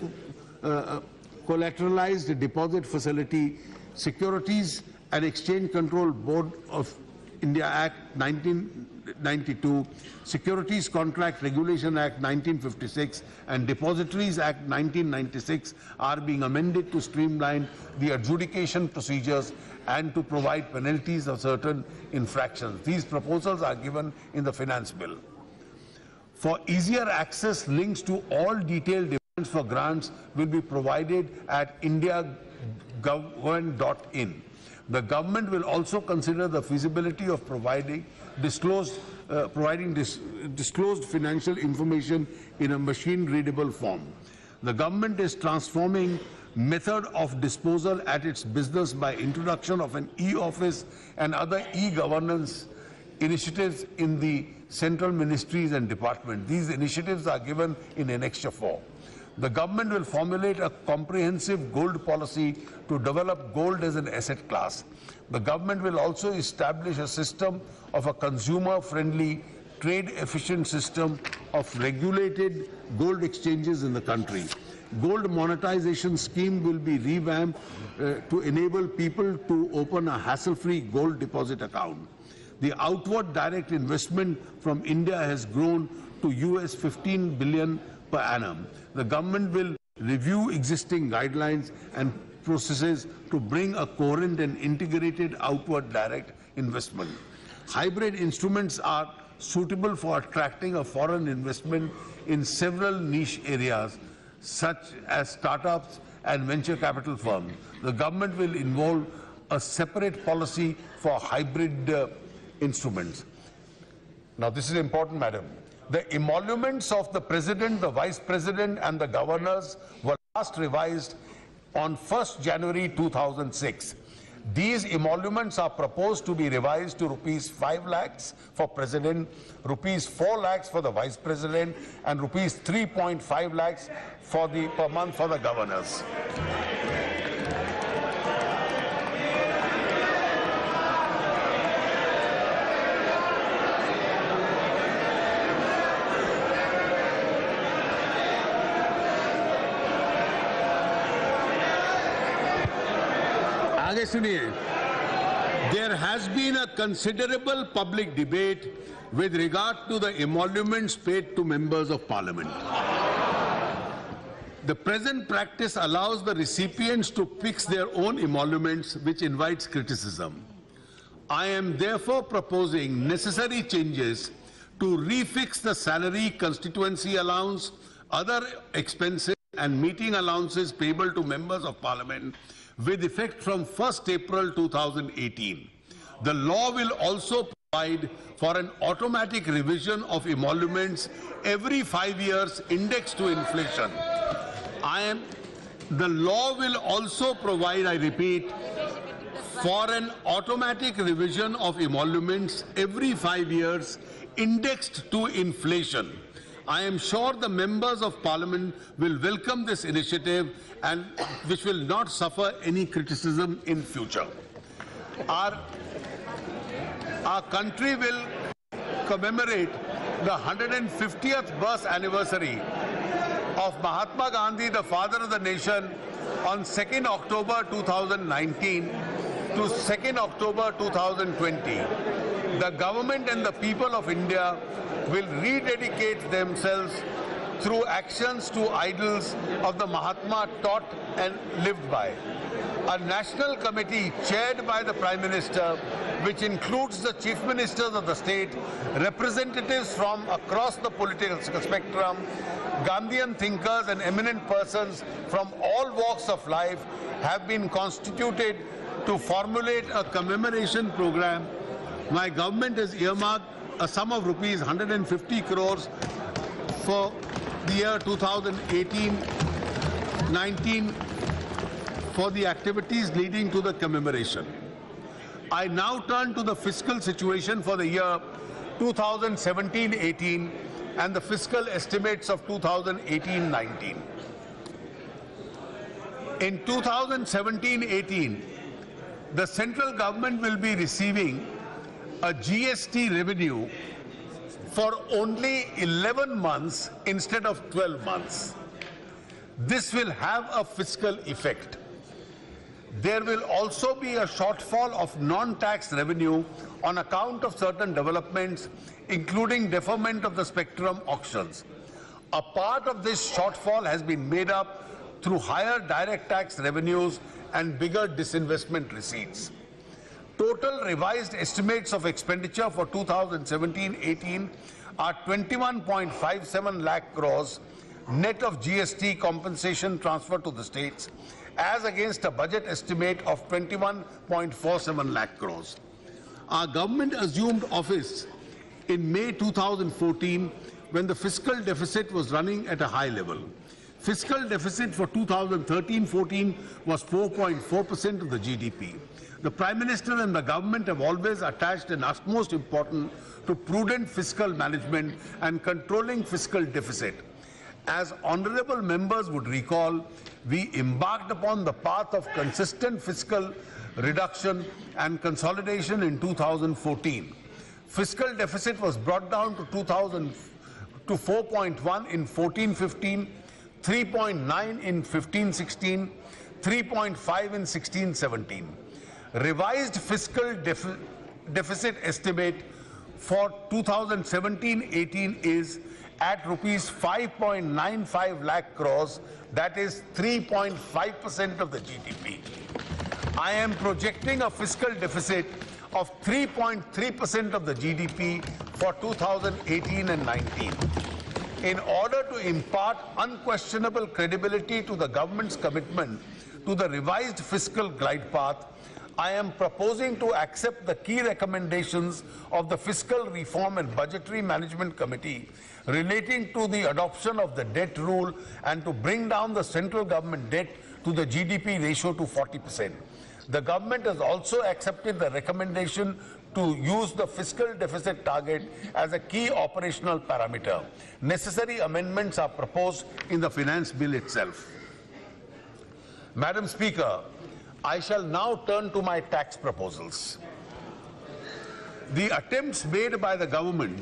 collateralized deposit facility, Securities and Exchange Control Board of India Act 1992, Securities Contract Regulation Act 1956, and Depositories Act 1996 are being amended to streamline the adjudication procedures and to provide penalties of certain infractions. These proposals are given in the Finance Bill. For easier access, links to all detailed demands for grants will be provided at indiagovt.in. The government will also consider the feasibility of providing disclosed financial information in a machine-readable form. The government is transforming method of disposal at its business by introduction of an e-office and other e-governance initiatives in the central ministries and departments. These initiatives are given in Annexure 4. The government will formulate a comprehensive gold policy to develop gold as an asset class. The government will also establish a system of a consumer-friendly, trade-efficient system of regulated gold exchanges in the country. gold monetization scheme will be revamped to enable people to open a hassle-free gold deposit account. The outward direct investment from India has grown to US 15 billion per annum. The government will review existing guidelines and processes to bring a coherent and integrated outward direct investment. Hybrid instruments are suitable for attracting a foreign investment in several niche areas, such as startups and venture capital firms. The government will involve a separate policy for hybrid instruments. Now, this is important, madam. The emoluments of the President, the Vice President and the governors were last revised on 1st January 2006. These emoluments are proposed to be revised to rupees 5 lakhs for President, rupees 4 lakhs for the Vice President and rupees 3.5 lakhs per month for the governors. There has been a considerable public debate with regard to the emoluments paid to members of parliament. The present practice allows the recipients to fix their own emoluments, which invites criticism. I am therefore proposing necessary changes to refix the salary, constituency allowance, other expenses and meeting allowances payable to members of parliament with effect from 1st April 2018. The law will also provide for an automatic revision of emoluments every 5 years indexed to inflation. The law will also provide, I repeat, for an automatic revision of emoluments every 5 years indexed to inflation. I am sure the members of parliament will welcome this initiative and which will not suffer any criticism in future. Our country will commemorate the 150th birth anniversary of Mahatma Gandhi, the father of the nation, on 2nd October 2019 to 2nd October 2020. The government and the people of India will rededicate themselves through actions to idols of the Mahatma taught and lived by. A national committee chaired by the Prime Minister, which includes the Chief Ministers of the state, representatives from across the political spectrum, Gandhian thinkers and eminent persons from all walks of life have been constituted to formulate a commemoration program. My government has earmarked a sum of rupees 150 crores for the year 2018-19 for the activities leading to the commemoration. I now turn to the fiscal situation for the year 2017-18 and the fiscal estimates of 2018-19. In 2017-18, the central government will be receiving a GST revenue for only 11 months instead of 12 months. This will have a fiscal effect. There will also be a shortfall of non-tax revenue on account of certain developments, including deferment of the spectrum auctions. A part of this shortfall has been made up through higher direct tax revenues and bigger disinvestment receipts. Total revised estimates of expenditure for 2017-18 are 21.57 lakh crores, net of GST compensation transfer to the states, as against a budget estimate of 21.47 lakh crores. Our government assumed office in May 2014 when the fiscal deficit was running at a high level. Fiscal deficit for 2013-14 was 4.4% of the GDP. The Prime Minister and the government have always attached an utmost importance to prudent fiscal management and controlling fiscal deficit. As honorable members would recall, we embarked upon the path of consistent fiscal reduction and consolidation in 2014. Fiscal deficit was brought down to 4.1 in 14-15, 3.9 in 15-16, 3.5 in 16-17. Revised fiscal deficit estimate for 2017-18 is at rupees 5.95 lakh crores, that is 3.5% of the GDP. I am projecting a fiscal deficit of 3.3% of the GDP for 2018 and 19. In order to impart unquestionable credibility to the government's commitment to the revised fiscal glide path, I am proposing to accept the key recommendations of the Fiscal Reform and Budgetary Management Committee relating to the adoption of the debt rule and to bring down the central government debt to the GDP ratio to 40%. The government has also accepted the recommendation to use the fiscal deficit target as a key operational parameter. Necessary amendments are proposed in the finance bill itself. Madam Speaker, I shall now turn to my tax proposals. The attempts made by the government,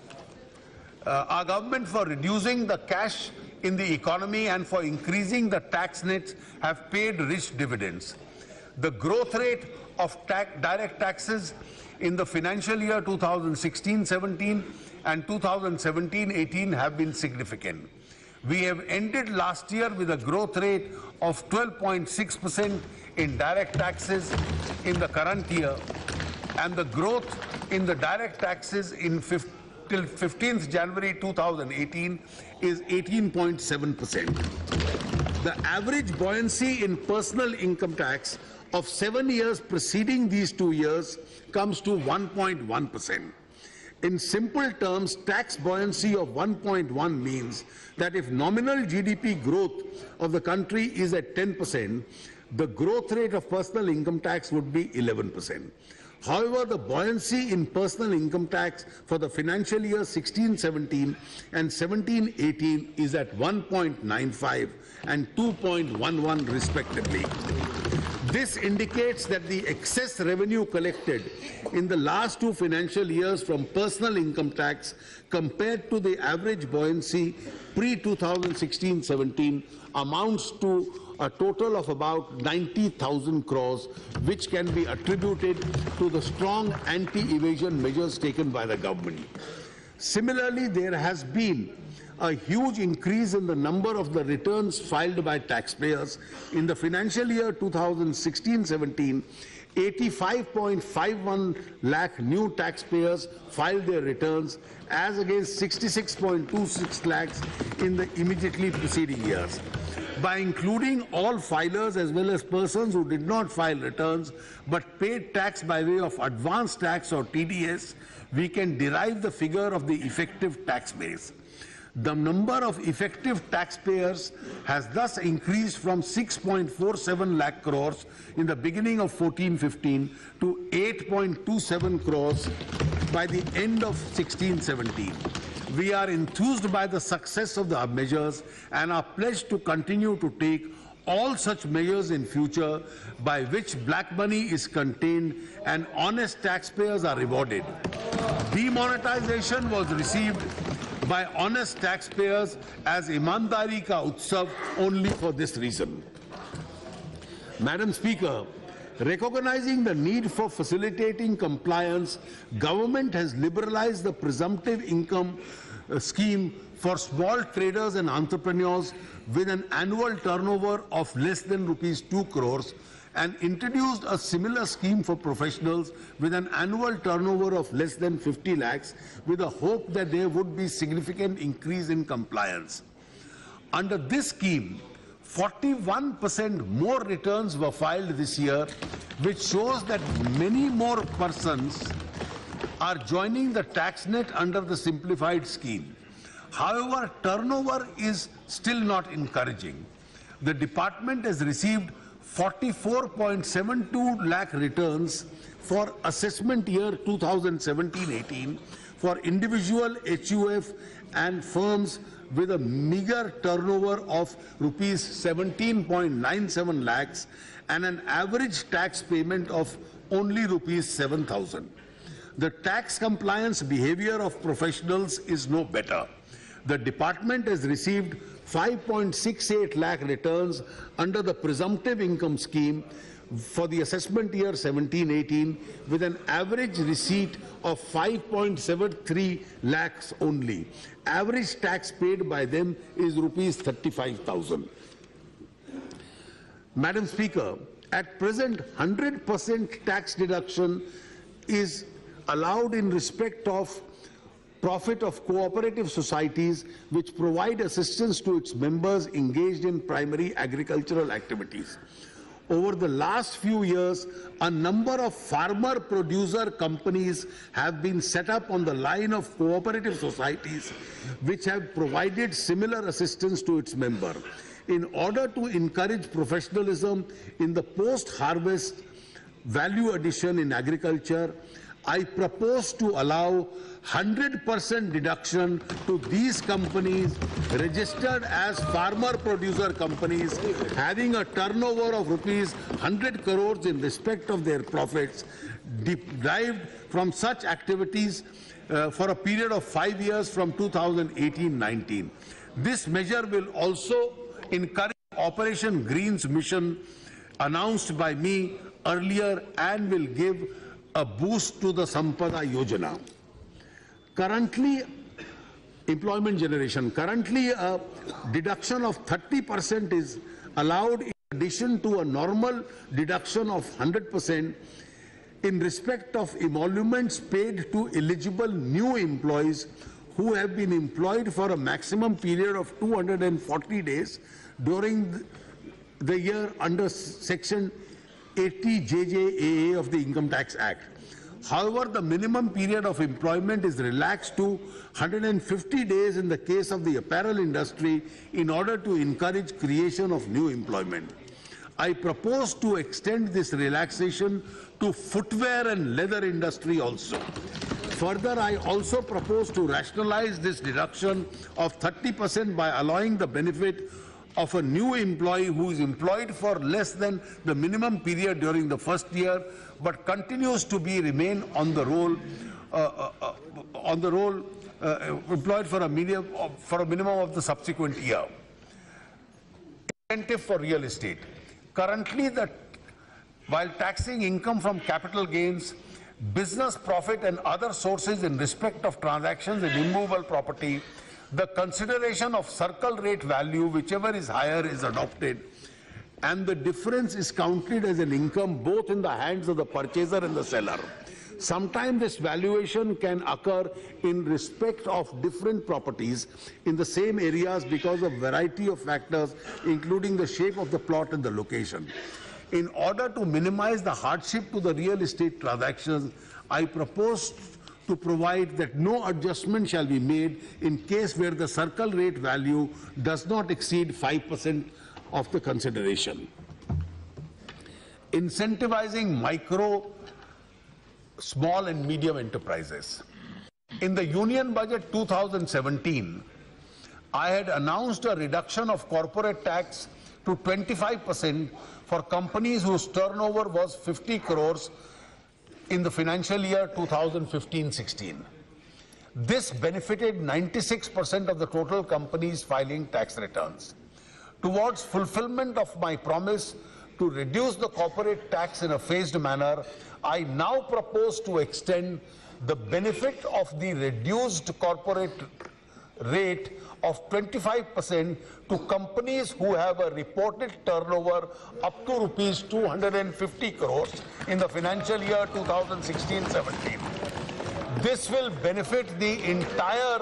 our government for reducing the cash in the economy and for increasing the tax nets have paid rich dividends. The growth rate of direct taxes in the financial year 2016-17 and 2017-18 have been significant. We have ended last year with a growth rate of 12.6% in direct taxes in the current year, and the growth in the direct taxes till 15th January 2018 is 18.7%. The average buoyancy in personal income tax of 7 years preceding these 2 years comes to 1.1%. In simple terms, tax buoyancy of 1.1 means that if nominal GDP growth of the country is at 10%, the growth rate of personal income tax would be 11%. However, the buoyancy in personal income tax for the financial year 16-17 and 17-18 is at 1.95 and 2.11 respectively. This indicates that the excess revenue collected in the last 2 financial years from personal income tax compared to the average buoyancy pre-2016-17 amounts to a total of about 90,000 crores, which can be attributed to the strong anti-evasion measures taken by the government. Similarly, there has been a huge increase in the number of the returns filed by taxpayers. In the financial year 2016-17, 85.51 lakh new taxpayers filed their returns as against 66.26 lakhs in the immediately preceding years. By including all filers as well as persons who did not file returns but paid tax by way of advance tax or TDS, we can derive the figure of the effective tax base. The number of effective taxpayers has thus increased from 6.47 lakh crores in the beginning of 14-15 to 8.27 crores by the end of 16-17. We are enthused by the success of the measures and are pledged to continue to take all such measures in future by which black money is contained and honest taxpayers are rewarded. Demonetization was received by honest taxpayers as Imandari Ka Utsav only for this reason. Madam Speaker, recognizing the need for facilitating compliance, government has liberalized the presumptive income scheme for small traders and entrepreneurs with an annual turnover of less than rupees 2 crores and introduced a similar scheme for professionals with an annual turnover of less than 50 lakhs with a hope that there would be significant increase in compliance. Under this scheme, 41% more returns were filed this year, which shows that many more persons are joining the tax net under the simplified scheme. However, turnover is still not encouraging. The department has received 44.72 lakh returns for assessment year 2017-18 for individual HUF and firms with a meager turnover of rupees 17.97 lakhs and an average tax payment of only rupees 7,000. The tax compliance behavior of professionals is no better. The department has received 5.68 lakh returns under the presumptive income scheme for the assessment year 17-18 with an average receipt of 5.73 lakhs only. Average tax paid by them is rupees 35,000. Madam Speaker, at present 100% tax deduction is allowed in respect of profit of cooperative societies which provide assistance to its members engaged in primary agricultural activities. Over the last few years, a number of farmer-producer companies have been set up on the line of cooperative societies which have provided similar assistance to its members. In order to encourage professionalism in the post-harvest value addition in agriculture, I propose to allow 100% deduction to these companies registered as farmer-producer companies having a turnover of rupees 100 crores in respect of their profits derived from such activities for a period of 5 years from 2018-19. This measure will also encourage Operation Green's mission announced by me earlier and will give a boost to the Sampada Yojana. Currently, employment generation. Currently, a deduction of 30% is allowed in addition to a normal deduction of 100% in respect of emoluments paid to eligible new employees who have been employed for a maximum period of 240 days during the year under Section 80 JJAA of the Income Tax Act. However, the minimum period of employment is relaxed to 150 days in the case of the apparel industry in order to encourage creation of new employment. I propose to extend this relaxation to footwear and leather industry also. Further, I also propose to rationalize this deduction of 30% by allowing the benefit of a new employee who is employed for less than the minimum period during the first year, but continues to remain on the roll, employed for a minimum of the subsequent year. Incentive for real estate. Currently, while taxing income from capital gains, business profit and other sources in respect of transactions in immovable property, the consideration of circle rate value, whichever is higher, is adopted, and the difference is counted as an income both in the hands of the purchaser and the seller. Sometimes this valuation can occur in respect of different properties in the same areas because of variety of factors, including the shape of the plot and the location. In order to minimize the hardship to the real estate transactions, I propose to provide that no adjustment shall be made in case where the circle rate value does not exceed 5% of the consideration. Incentivizing micro, small and medium enterprises. In the Union Budget 2017, I had announced a reduction of corporate tax to 25% for companies whose turnover was 50 crores in the financial year 2015-16. This benefited 96% of the total companies filing tax returns. Towards fulfillment of my promise to reduce the corporate tax in a phased manner, I now propose to extend the benefit of the reduced corporate rate of 25% to companies who have a reported turnover up to rupees 250 crores in the financial year 2016-17. This will benefit the entire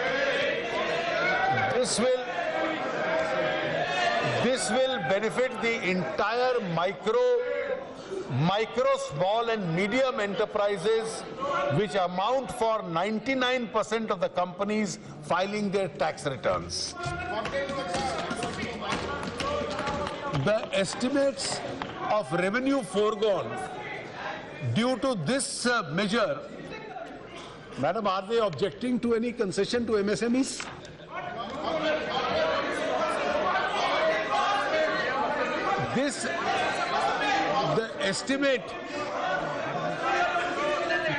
micro, small and medium enterprises, which amount for 99% of the companies filing their tax returns. The estimates of revenue foregone due to this measure, Madam, are they objecting to any concession to MSMEs?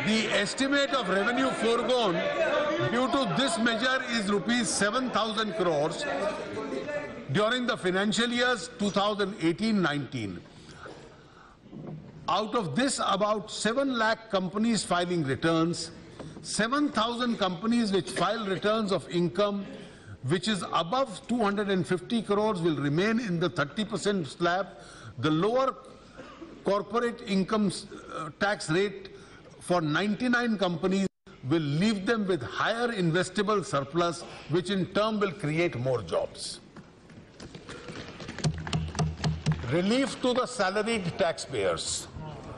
The estimate of revenue foregone due to this measure is rupees 7,000 crores during the financial years 2018-19. Out of this, about 7 lakh companies filing returns, 7,000 companies which file returns of income which is above 250 crores will remain in the 30% slab. The lower corporate income tax rate for 99 companies will leave them with higher investable surplus, which in turn will create more jobs. Relief to the salaried taxpayers.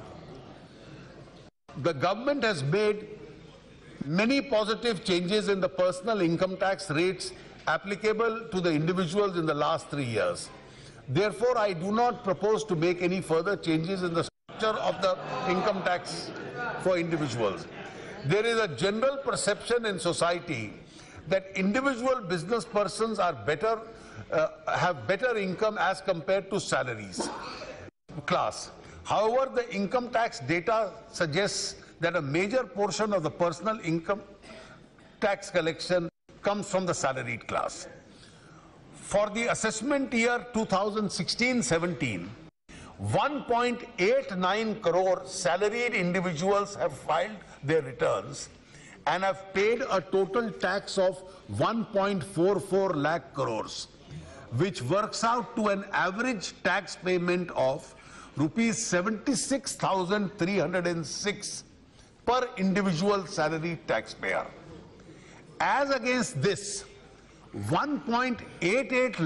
The government has made many positive changes in the personal income tax rates applicable to the individuals in the last 3 years. Therefore, I do not propose to make any further changes in the structure of the income tax for individuals. There is a general perception in society that individual business persons are have better income as compared to salaries class. However, the income tax data suggests that a major portion of the personal income tax collection comes from the salaried class. For the assessment year 2016-17, 1.89 crore salaried individuals have filed their returns and have paid a total tax of 1.44 lakh crores, which works out to an average tax payment of rupees 76,306 per individual salaried taxpayer. As against this, 1.88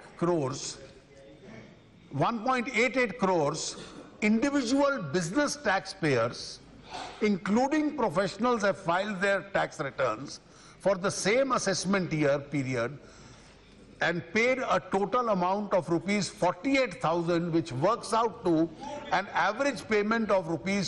crores individual business taxpayers, including professionals, have filed their tax returns for the same assessment year period and paid a total amount of rupees 48,000, which works out to an average payment of rupees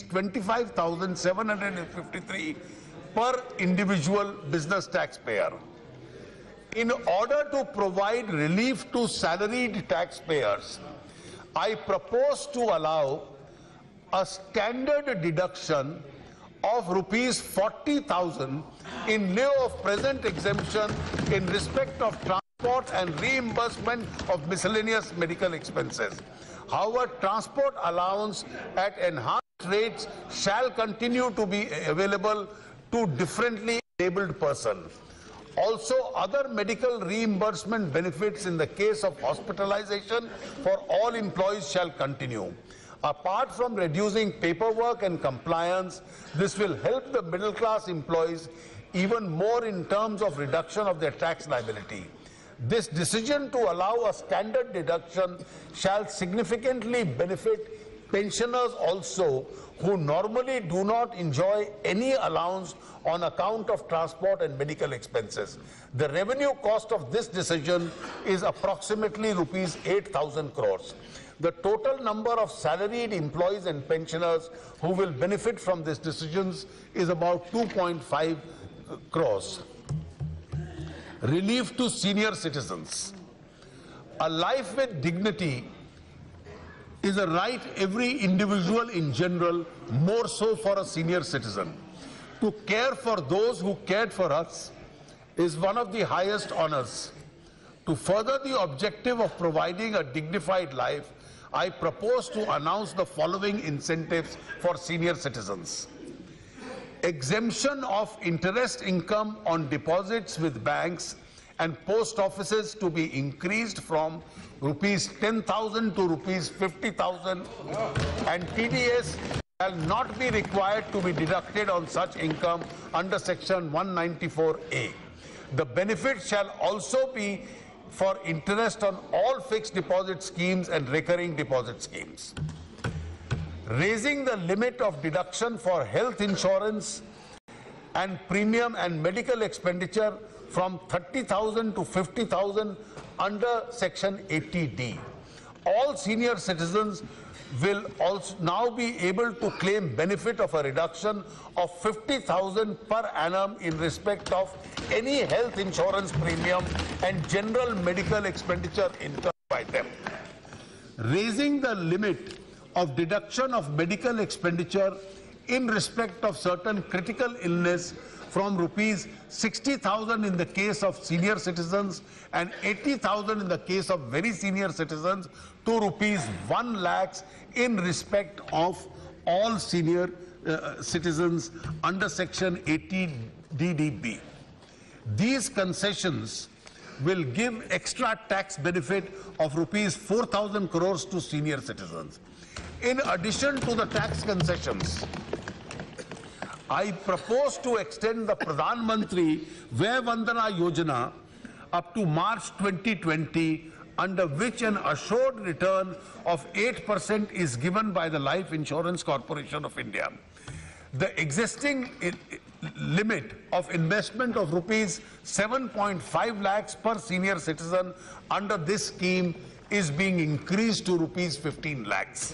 25,753 per individual business taxpayer. In order to provide relief to salaried taxpayers, I propose to allow a standard deduction of rupees 40,000 in lieu of present exemption in respect of transport and reimbursement of miscellaneous medical expenses. However, transport allowance at enhanced rates shall continue to be available to differently abled persons. Also, other medical reimbursement benefits in the case of hospitalization for all employees shall continue. Apart from reducing paperwork and compliance, this will help the middle class employees even more in terms of reduction of their tax liability. This decision to allow a standard deduction shall significantly benefit pensioners also, who normally do not enjoy any allowance on account of transport and medical expenses. The revenue cost of this decision is approximately rupees 8,000 crores. The total number of salaried employees and pensioners who will benefit from these decisions is about 2.5 crores. Relief to senior citizens. A life with dignity is a right every individual in general, more so for a senior citizen. To care for those who cared for us is one of the highest honors. To further the objective of providing a dignified life, I propose to announce the following incentives for senior citizens. Exemption of interest income on deposits with banks and post offices to be increased from rupees 10,000 to rupees 50,000, and TDS shall not be required to be deducted on such income under section 194A. The benefit shall also be for interest on all fixed deposit schemes and recurring deposit schemes. Raising the limit of deduction for health insurance and premium and medical expenditure from 30,000 to 50,000 under section 80D. All senior citizens will also now be able to claim benefit of a reduction of 50,000 per annum in respect of any health insurance premium and general medical expenditure incurred by them. Raising the limit of deduction of medical expenditure in respect of certain critical illness from rupees 60,000 in the case of senior citizens and 80,000 in the case of very senior citizens to rupees 1 lakhs in respect of all senior citizens under section 80 DDB. These concessions will give extra tax benefit of rupees 4,000 crores to senior citizens. In addition to the tax concessions, I propose to extend the Pradhan Mantri Vay Vandana Yojana up to March 2020, under which an assured return of 8% is given by the Life Insurance Corporation of India. The existing limit of investment of rupees 7.5 lakhs per senior citizen under this scheme is being increased to rupees 15 lakhs.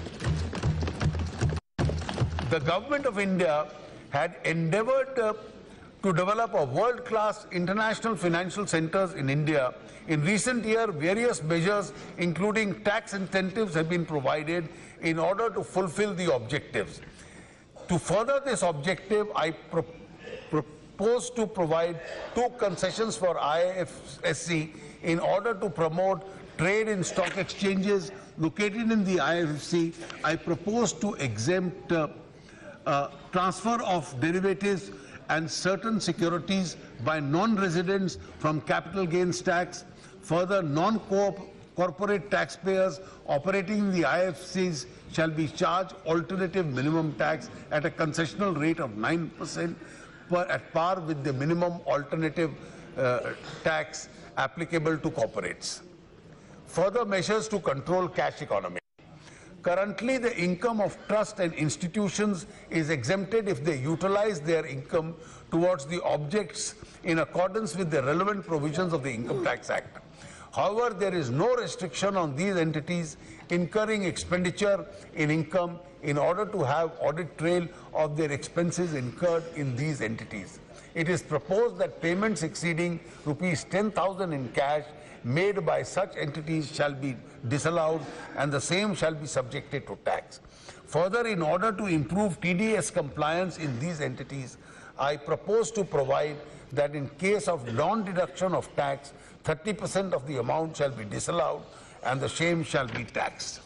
The Government of India had endeavored to develop a world-class international financial centers in India. In recent years, various measures, including tax incentives, have been provided in order to fulfill the objectives. To further this objective, I propose to provide 2 concessions for IFSC in order to promote trade in stock exchanges located in the IFSC. I propose to exempt transfer of derivatives and certain securities by non-residents from capital gains tax. Further, non-corporate taxpayers operating in the IFCs shall be charged alternative minimum tax at a concessional rate of 9% at par with the minimum alternative tax applicable to corporates. Further measures to control cash economy. Currently, the income of trust and institutions is exempted if they utilize their income towards the objects in accordance with the relevant provisions of the Income Tax Act. However, there is no restriction on these entities incurring expenditure in income in order to have audit trail of their expenses incurred in these entities. It is proposed that payments exceeding rupees 10,000 in cash made by such entities shall be disallowed and the same shall be subjected to tax. Further, in order to improve TDS compliance in these entities, I propose to provide that in case of non-deduction of tax, 30% of the amount shall be disallowed and the same shall be taxed.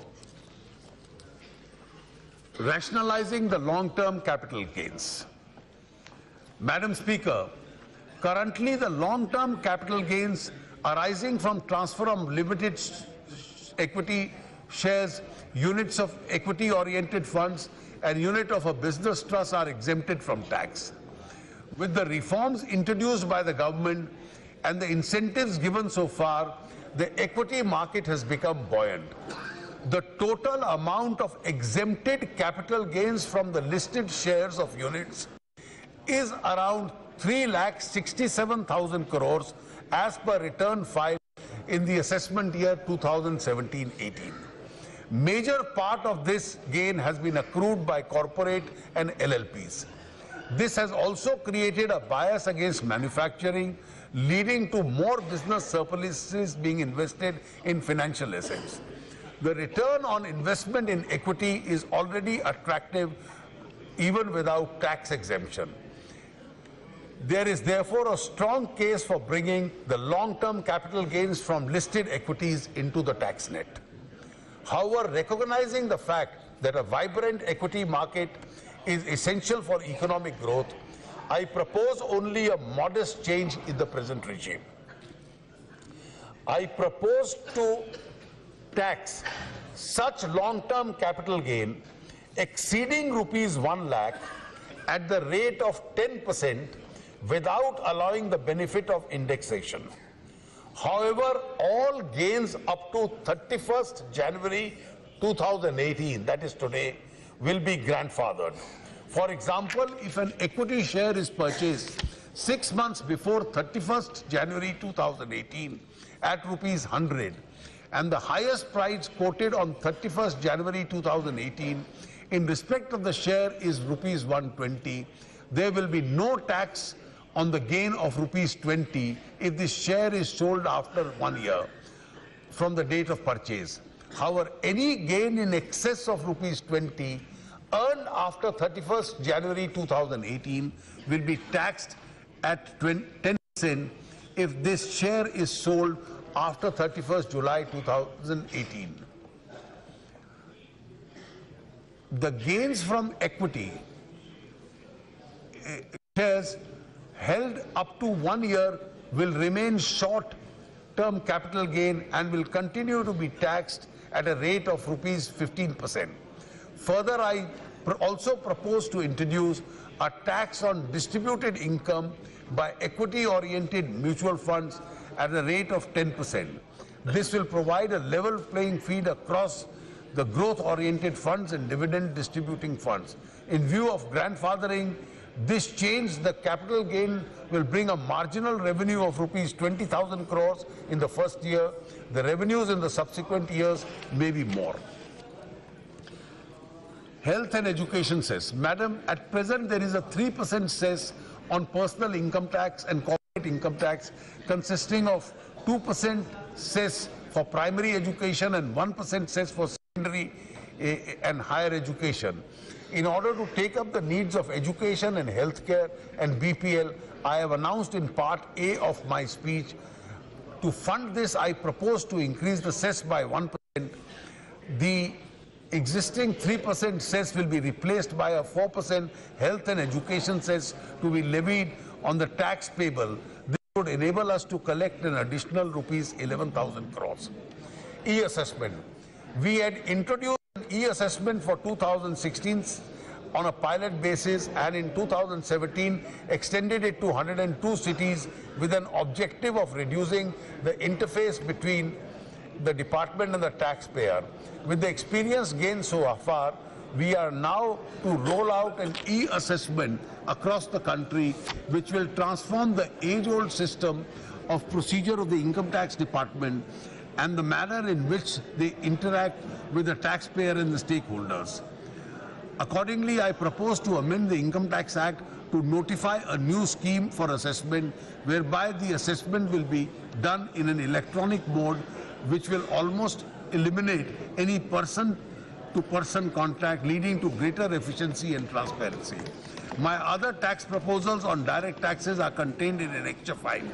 Rationalizing the long-term capital gains. Madam Speaker, currently the long-term capital gains arising from transfer of limited equity shares, units of equity-oriented funds, and unit of a business trust are exempted from tax. With the reforms introduced by the government and the incentives given so far, the equity market has become buoyant. The total amount of exempted capital gains from the listed shares of units is around 3,67,000 crores as per return filed in the assessment year 2017-18. Major part of this gain has been accrued by corporate and LLPs. This has also created a bias against manufacturing, leading to more business surpluses being invested in financial assets. The return on investment in equity is already attractive even without tax exemption. There is therefore a strong case for bringing the long-term capital gains from listed equities into the tax net. However, recognizing the fact that a vibrant equity market is essential for economic growth, I propose only a modest change in the present regime. I propose to tax such long-term capital gain exceeding rupees 1 lakh at the rate of 10% without allowing the benefit of indexation. However, all gains up to 31st January 2018, that is today, will be grandfathered. For example, if an equity share is purchased 6 months before 31st January 2018 at rupees 100 and the highest price quoted on 31st January 2018 in respect of the share is rupees 120, there will be no tax on the gain of rupees 20 if the share is sold after 1 year from the date of purchase. However, any gain in excess of rupees 20 earned after 31st January 2018 will be taxed at 10% if this share is sold after 31st July 2018. The gains from equity shares held up to 1 year will remain short-term capital gain and will continue to be taxed at a rate of rupees 15%. Further, I also propose to introduce a tax on distributed income by equity-oriented mutual funds at a rate of 10%. This will provide a level playing field across the growth-oriented funds and dividend-distributing funds. In view of grandfathering, this change, the capital gain will bring a marginal revenue of rupees 20,000 crores in the first year. The revenues in the subsequent years may be more. Health and education cess. Madam, at present there is a 3% cess on personal income tax and corporate income tax, consisting of 2% cess for primary education and 1% cess for secondary and higher education. In order to take up the needs of education and healthcare and BPL, I have announced in part A of my speech, to fund this, I propose to increase the cess by 1%. The existing 3% cess will be replaced by a 4% health and education cess to be levied on the tax payable. This would enable us to collect an additional rupees 11,000 crores. E-assessment. We had introduced an e-assessment for 2016 on a pilot basis, and in 2017 extended it to 102 cities with an objective of reducing the interface between the department and the taxpayer. With the experience gained so far, we are now to roll out an e-assessment across the country, which will transform the age-old system of procedure of the income tax department and the manner in which they interact with the taxpayer and the stakeholders. Accordingly, I propose to amend the Income Tax Act to notify a new scheme for assessment, whereby the assessment will be done in an electronic mode, which will almost eliminate any person-to-person contact, leading to greater efficiency and transparency. My other tax proposals on direct taxes are contained in Annexure 5.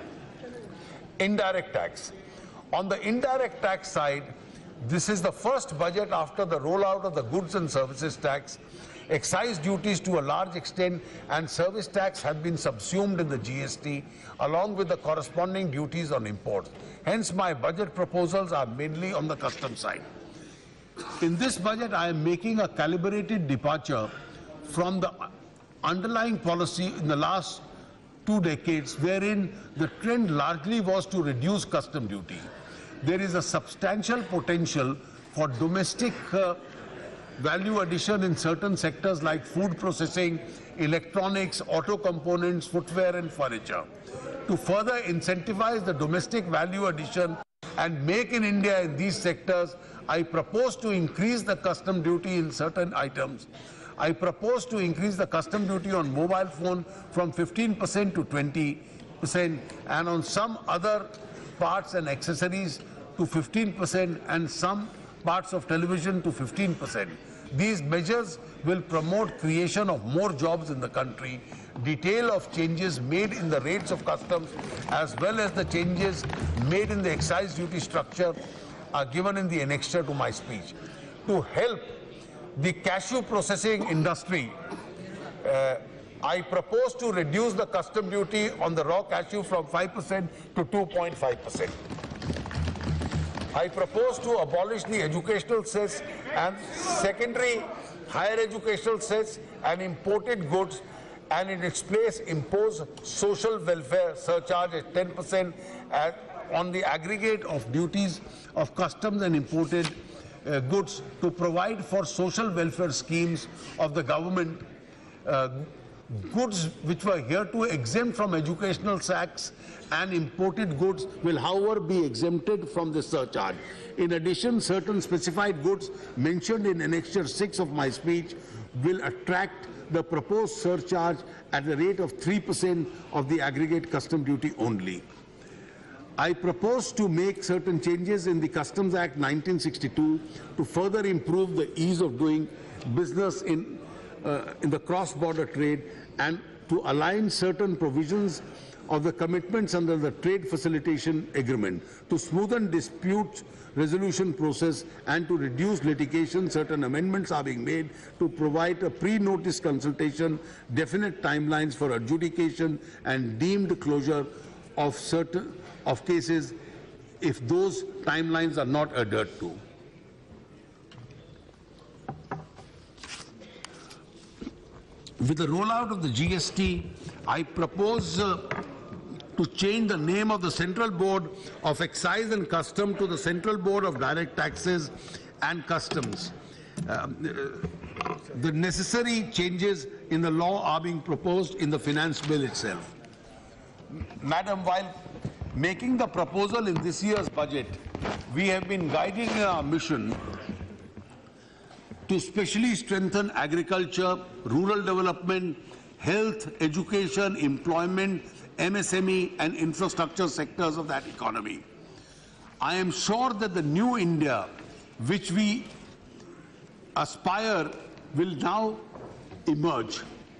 Indirect tax. On the indirect tax side, this is the first budget after the rollout of the goods and services tax. Excise duties to a large extent and service tax have been subsumed in the GST, along with the corresponding duties on imports. Hence, my budget proposals are mainly on the customs side. In this budget, I am making a calibrated departure from the underlying policy in the last 2 decades, wherein the trend largely was to reduce custom duty. There is a substantial potential for domestic value addition in certain sectors like food processing, electronics, auto components, footwear and furniture. To further incentivize the domestic value addition and make in India in these sectors, I propose to increase the custom duty in certain items. I propose to increase the custom duty on mobile phone from 15% to 20% and on some other parts and accessories to 15% and some parts of television to 15%. These measures will promote creation of more jobs in the country. Detail of changes made in the rates of customs as well as the changes made in the excise duty structure are given in the annexure to my speech. To help the cashew processing industry, I propose to reduce the custom duty on the raw cashew from 5% to 2.5%. I propose to abolish the educational cess and secondary higher educational cess and imported goods, and in its place impose social welfare surcharge at 10% on the aggregate of duties of customs and imported goods to provide for social welfare schemes of the government. Goods which were hereto exempt from educational tax and imported goods will, however, be exempted from the surcharge. In addition, certain specified goods mentioned in Annexure 6 of my speech will attract the proposed surcharge at the rate of 3% of the aggregate custom duty only. I propose to make certain changes in the Customs Act 1962 to further improve the ease of doing business in the cross-border trade and to align certain provisions of the commitments under the Trade Facilitation Agreement to smoothen dispute resolution process and to reduce litigation. Certain amendments are being made to provide a pre-notice consultation, definite timelines for adjudication and deemed closure of certain cases if those timelines are not adhered to. With the rollout of the GST, I propose to change the name of the Central Board of Excise and Custom to the Central Board of Direct Taxes and Customs. The necessary changes in the law are being proposed in the finance bill itself. Madam, while making the proposal in this year's budget, we have been guided in our mission to specially strengthen agriculture, rural development, health, education, employment, MSME and infrastructure sectors of that economy. I am sure that the new India which we aspire will now emerge.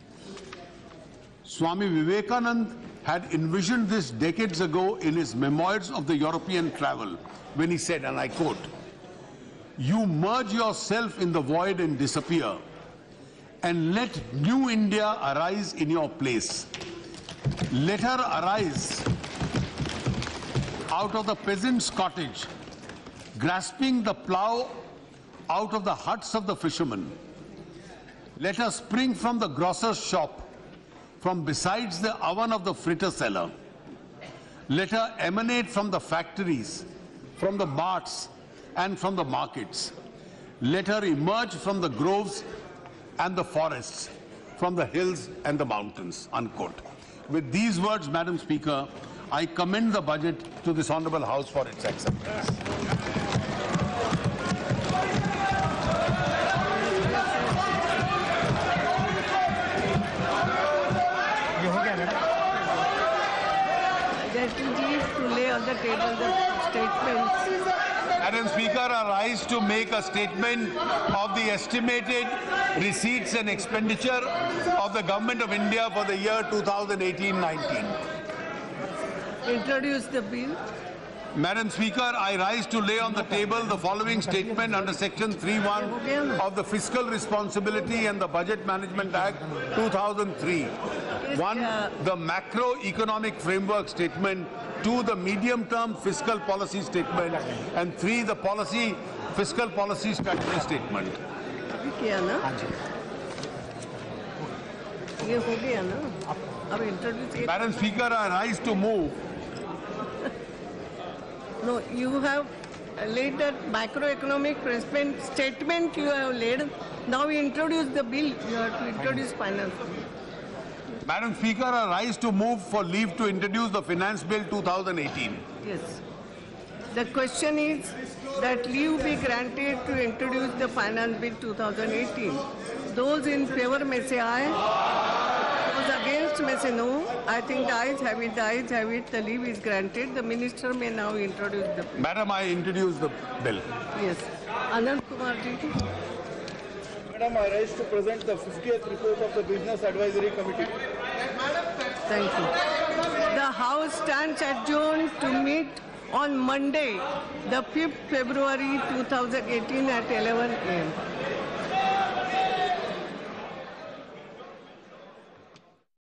Swami Vivekananda had envisioned this decades ago in his Memoirs of the European Travel when he said, and I quote, "You merge yourself in the void and disappear, and let new India arise in your place. Let her arise out of the peasant's cottage, grasping the plough out of the huts of the fishermen. Let her spring from the grocer's shop, from besides the oven of the fritter seller. Let her emanate from the factories, from the marts and from the markets. Let her emerge from the groves and the forests, from the hills and the mountains," unquote. With these words, Madam Speaker, I commend the budget to this Honourable House for its acceptance. To lay on the table the statements. Madam Speaker, I rise to make a statement of the estimated receipts and expenditure of the Government of India for the year 2018-19. Introduce the bill. Madam Speaker, I rise to lay on the table the following statement under Section 3(1) of the Fiscal Responsibility and the Budget Management Act 2003. 1. The macroeconomic framework statement. 2. The medium-term fiscal policy statement. And 3. The fiscal policy strategy statement. किया ना? ये हो गया ना? अब introduce. Madam Speaker, I rise to move. No, you have laid that macroeconomic statement you have laid. Now you introduce the bill. You have to introduce finance. Madam Speaker, I rise to move for leave to introduce the Finance Bill 2018. Yes. The question is that leave be granted to introduce the Finance Bill 2018. Those in favor may say aye. Those against may say no. I think the ayes have it, the ayes have it. The leave is granted. The Minister may now introduce the bill. Madam, I introduce the bill. Yes. Anand Kumar ji. Madam, I rise to present the 50th report of the Business Advisory Committee. Thank you. The House stands adjourned to meet on Monday, the 5th February 2018 at 11 a.m.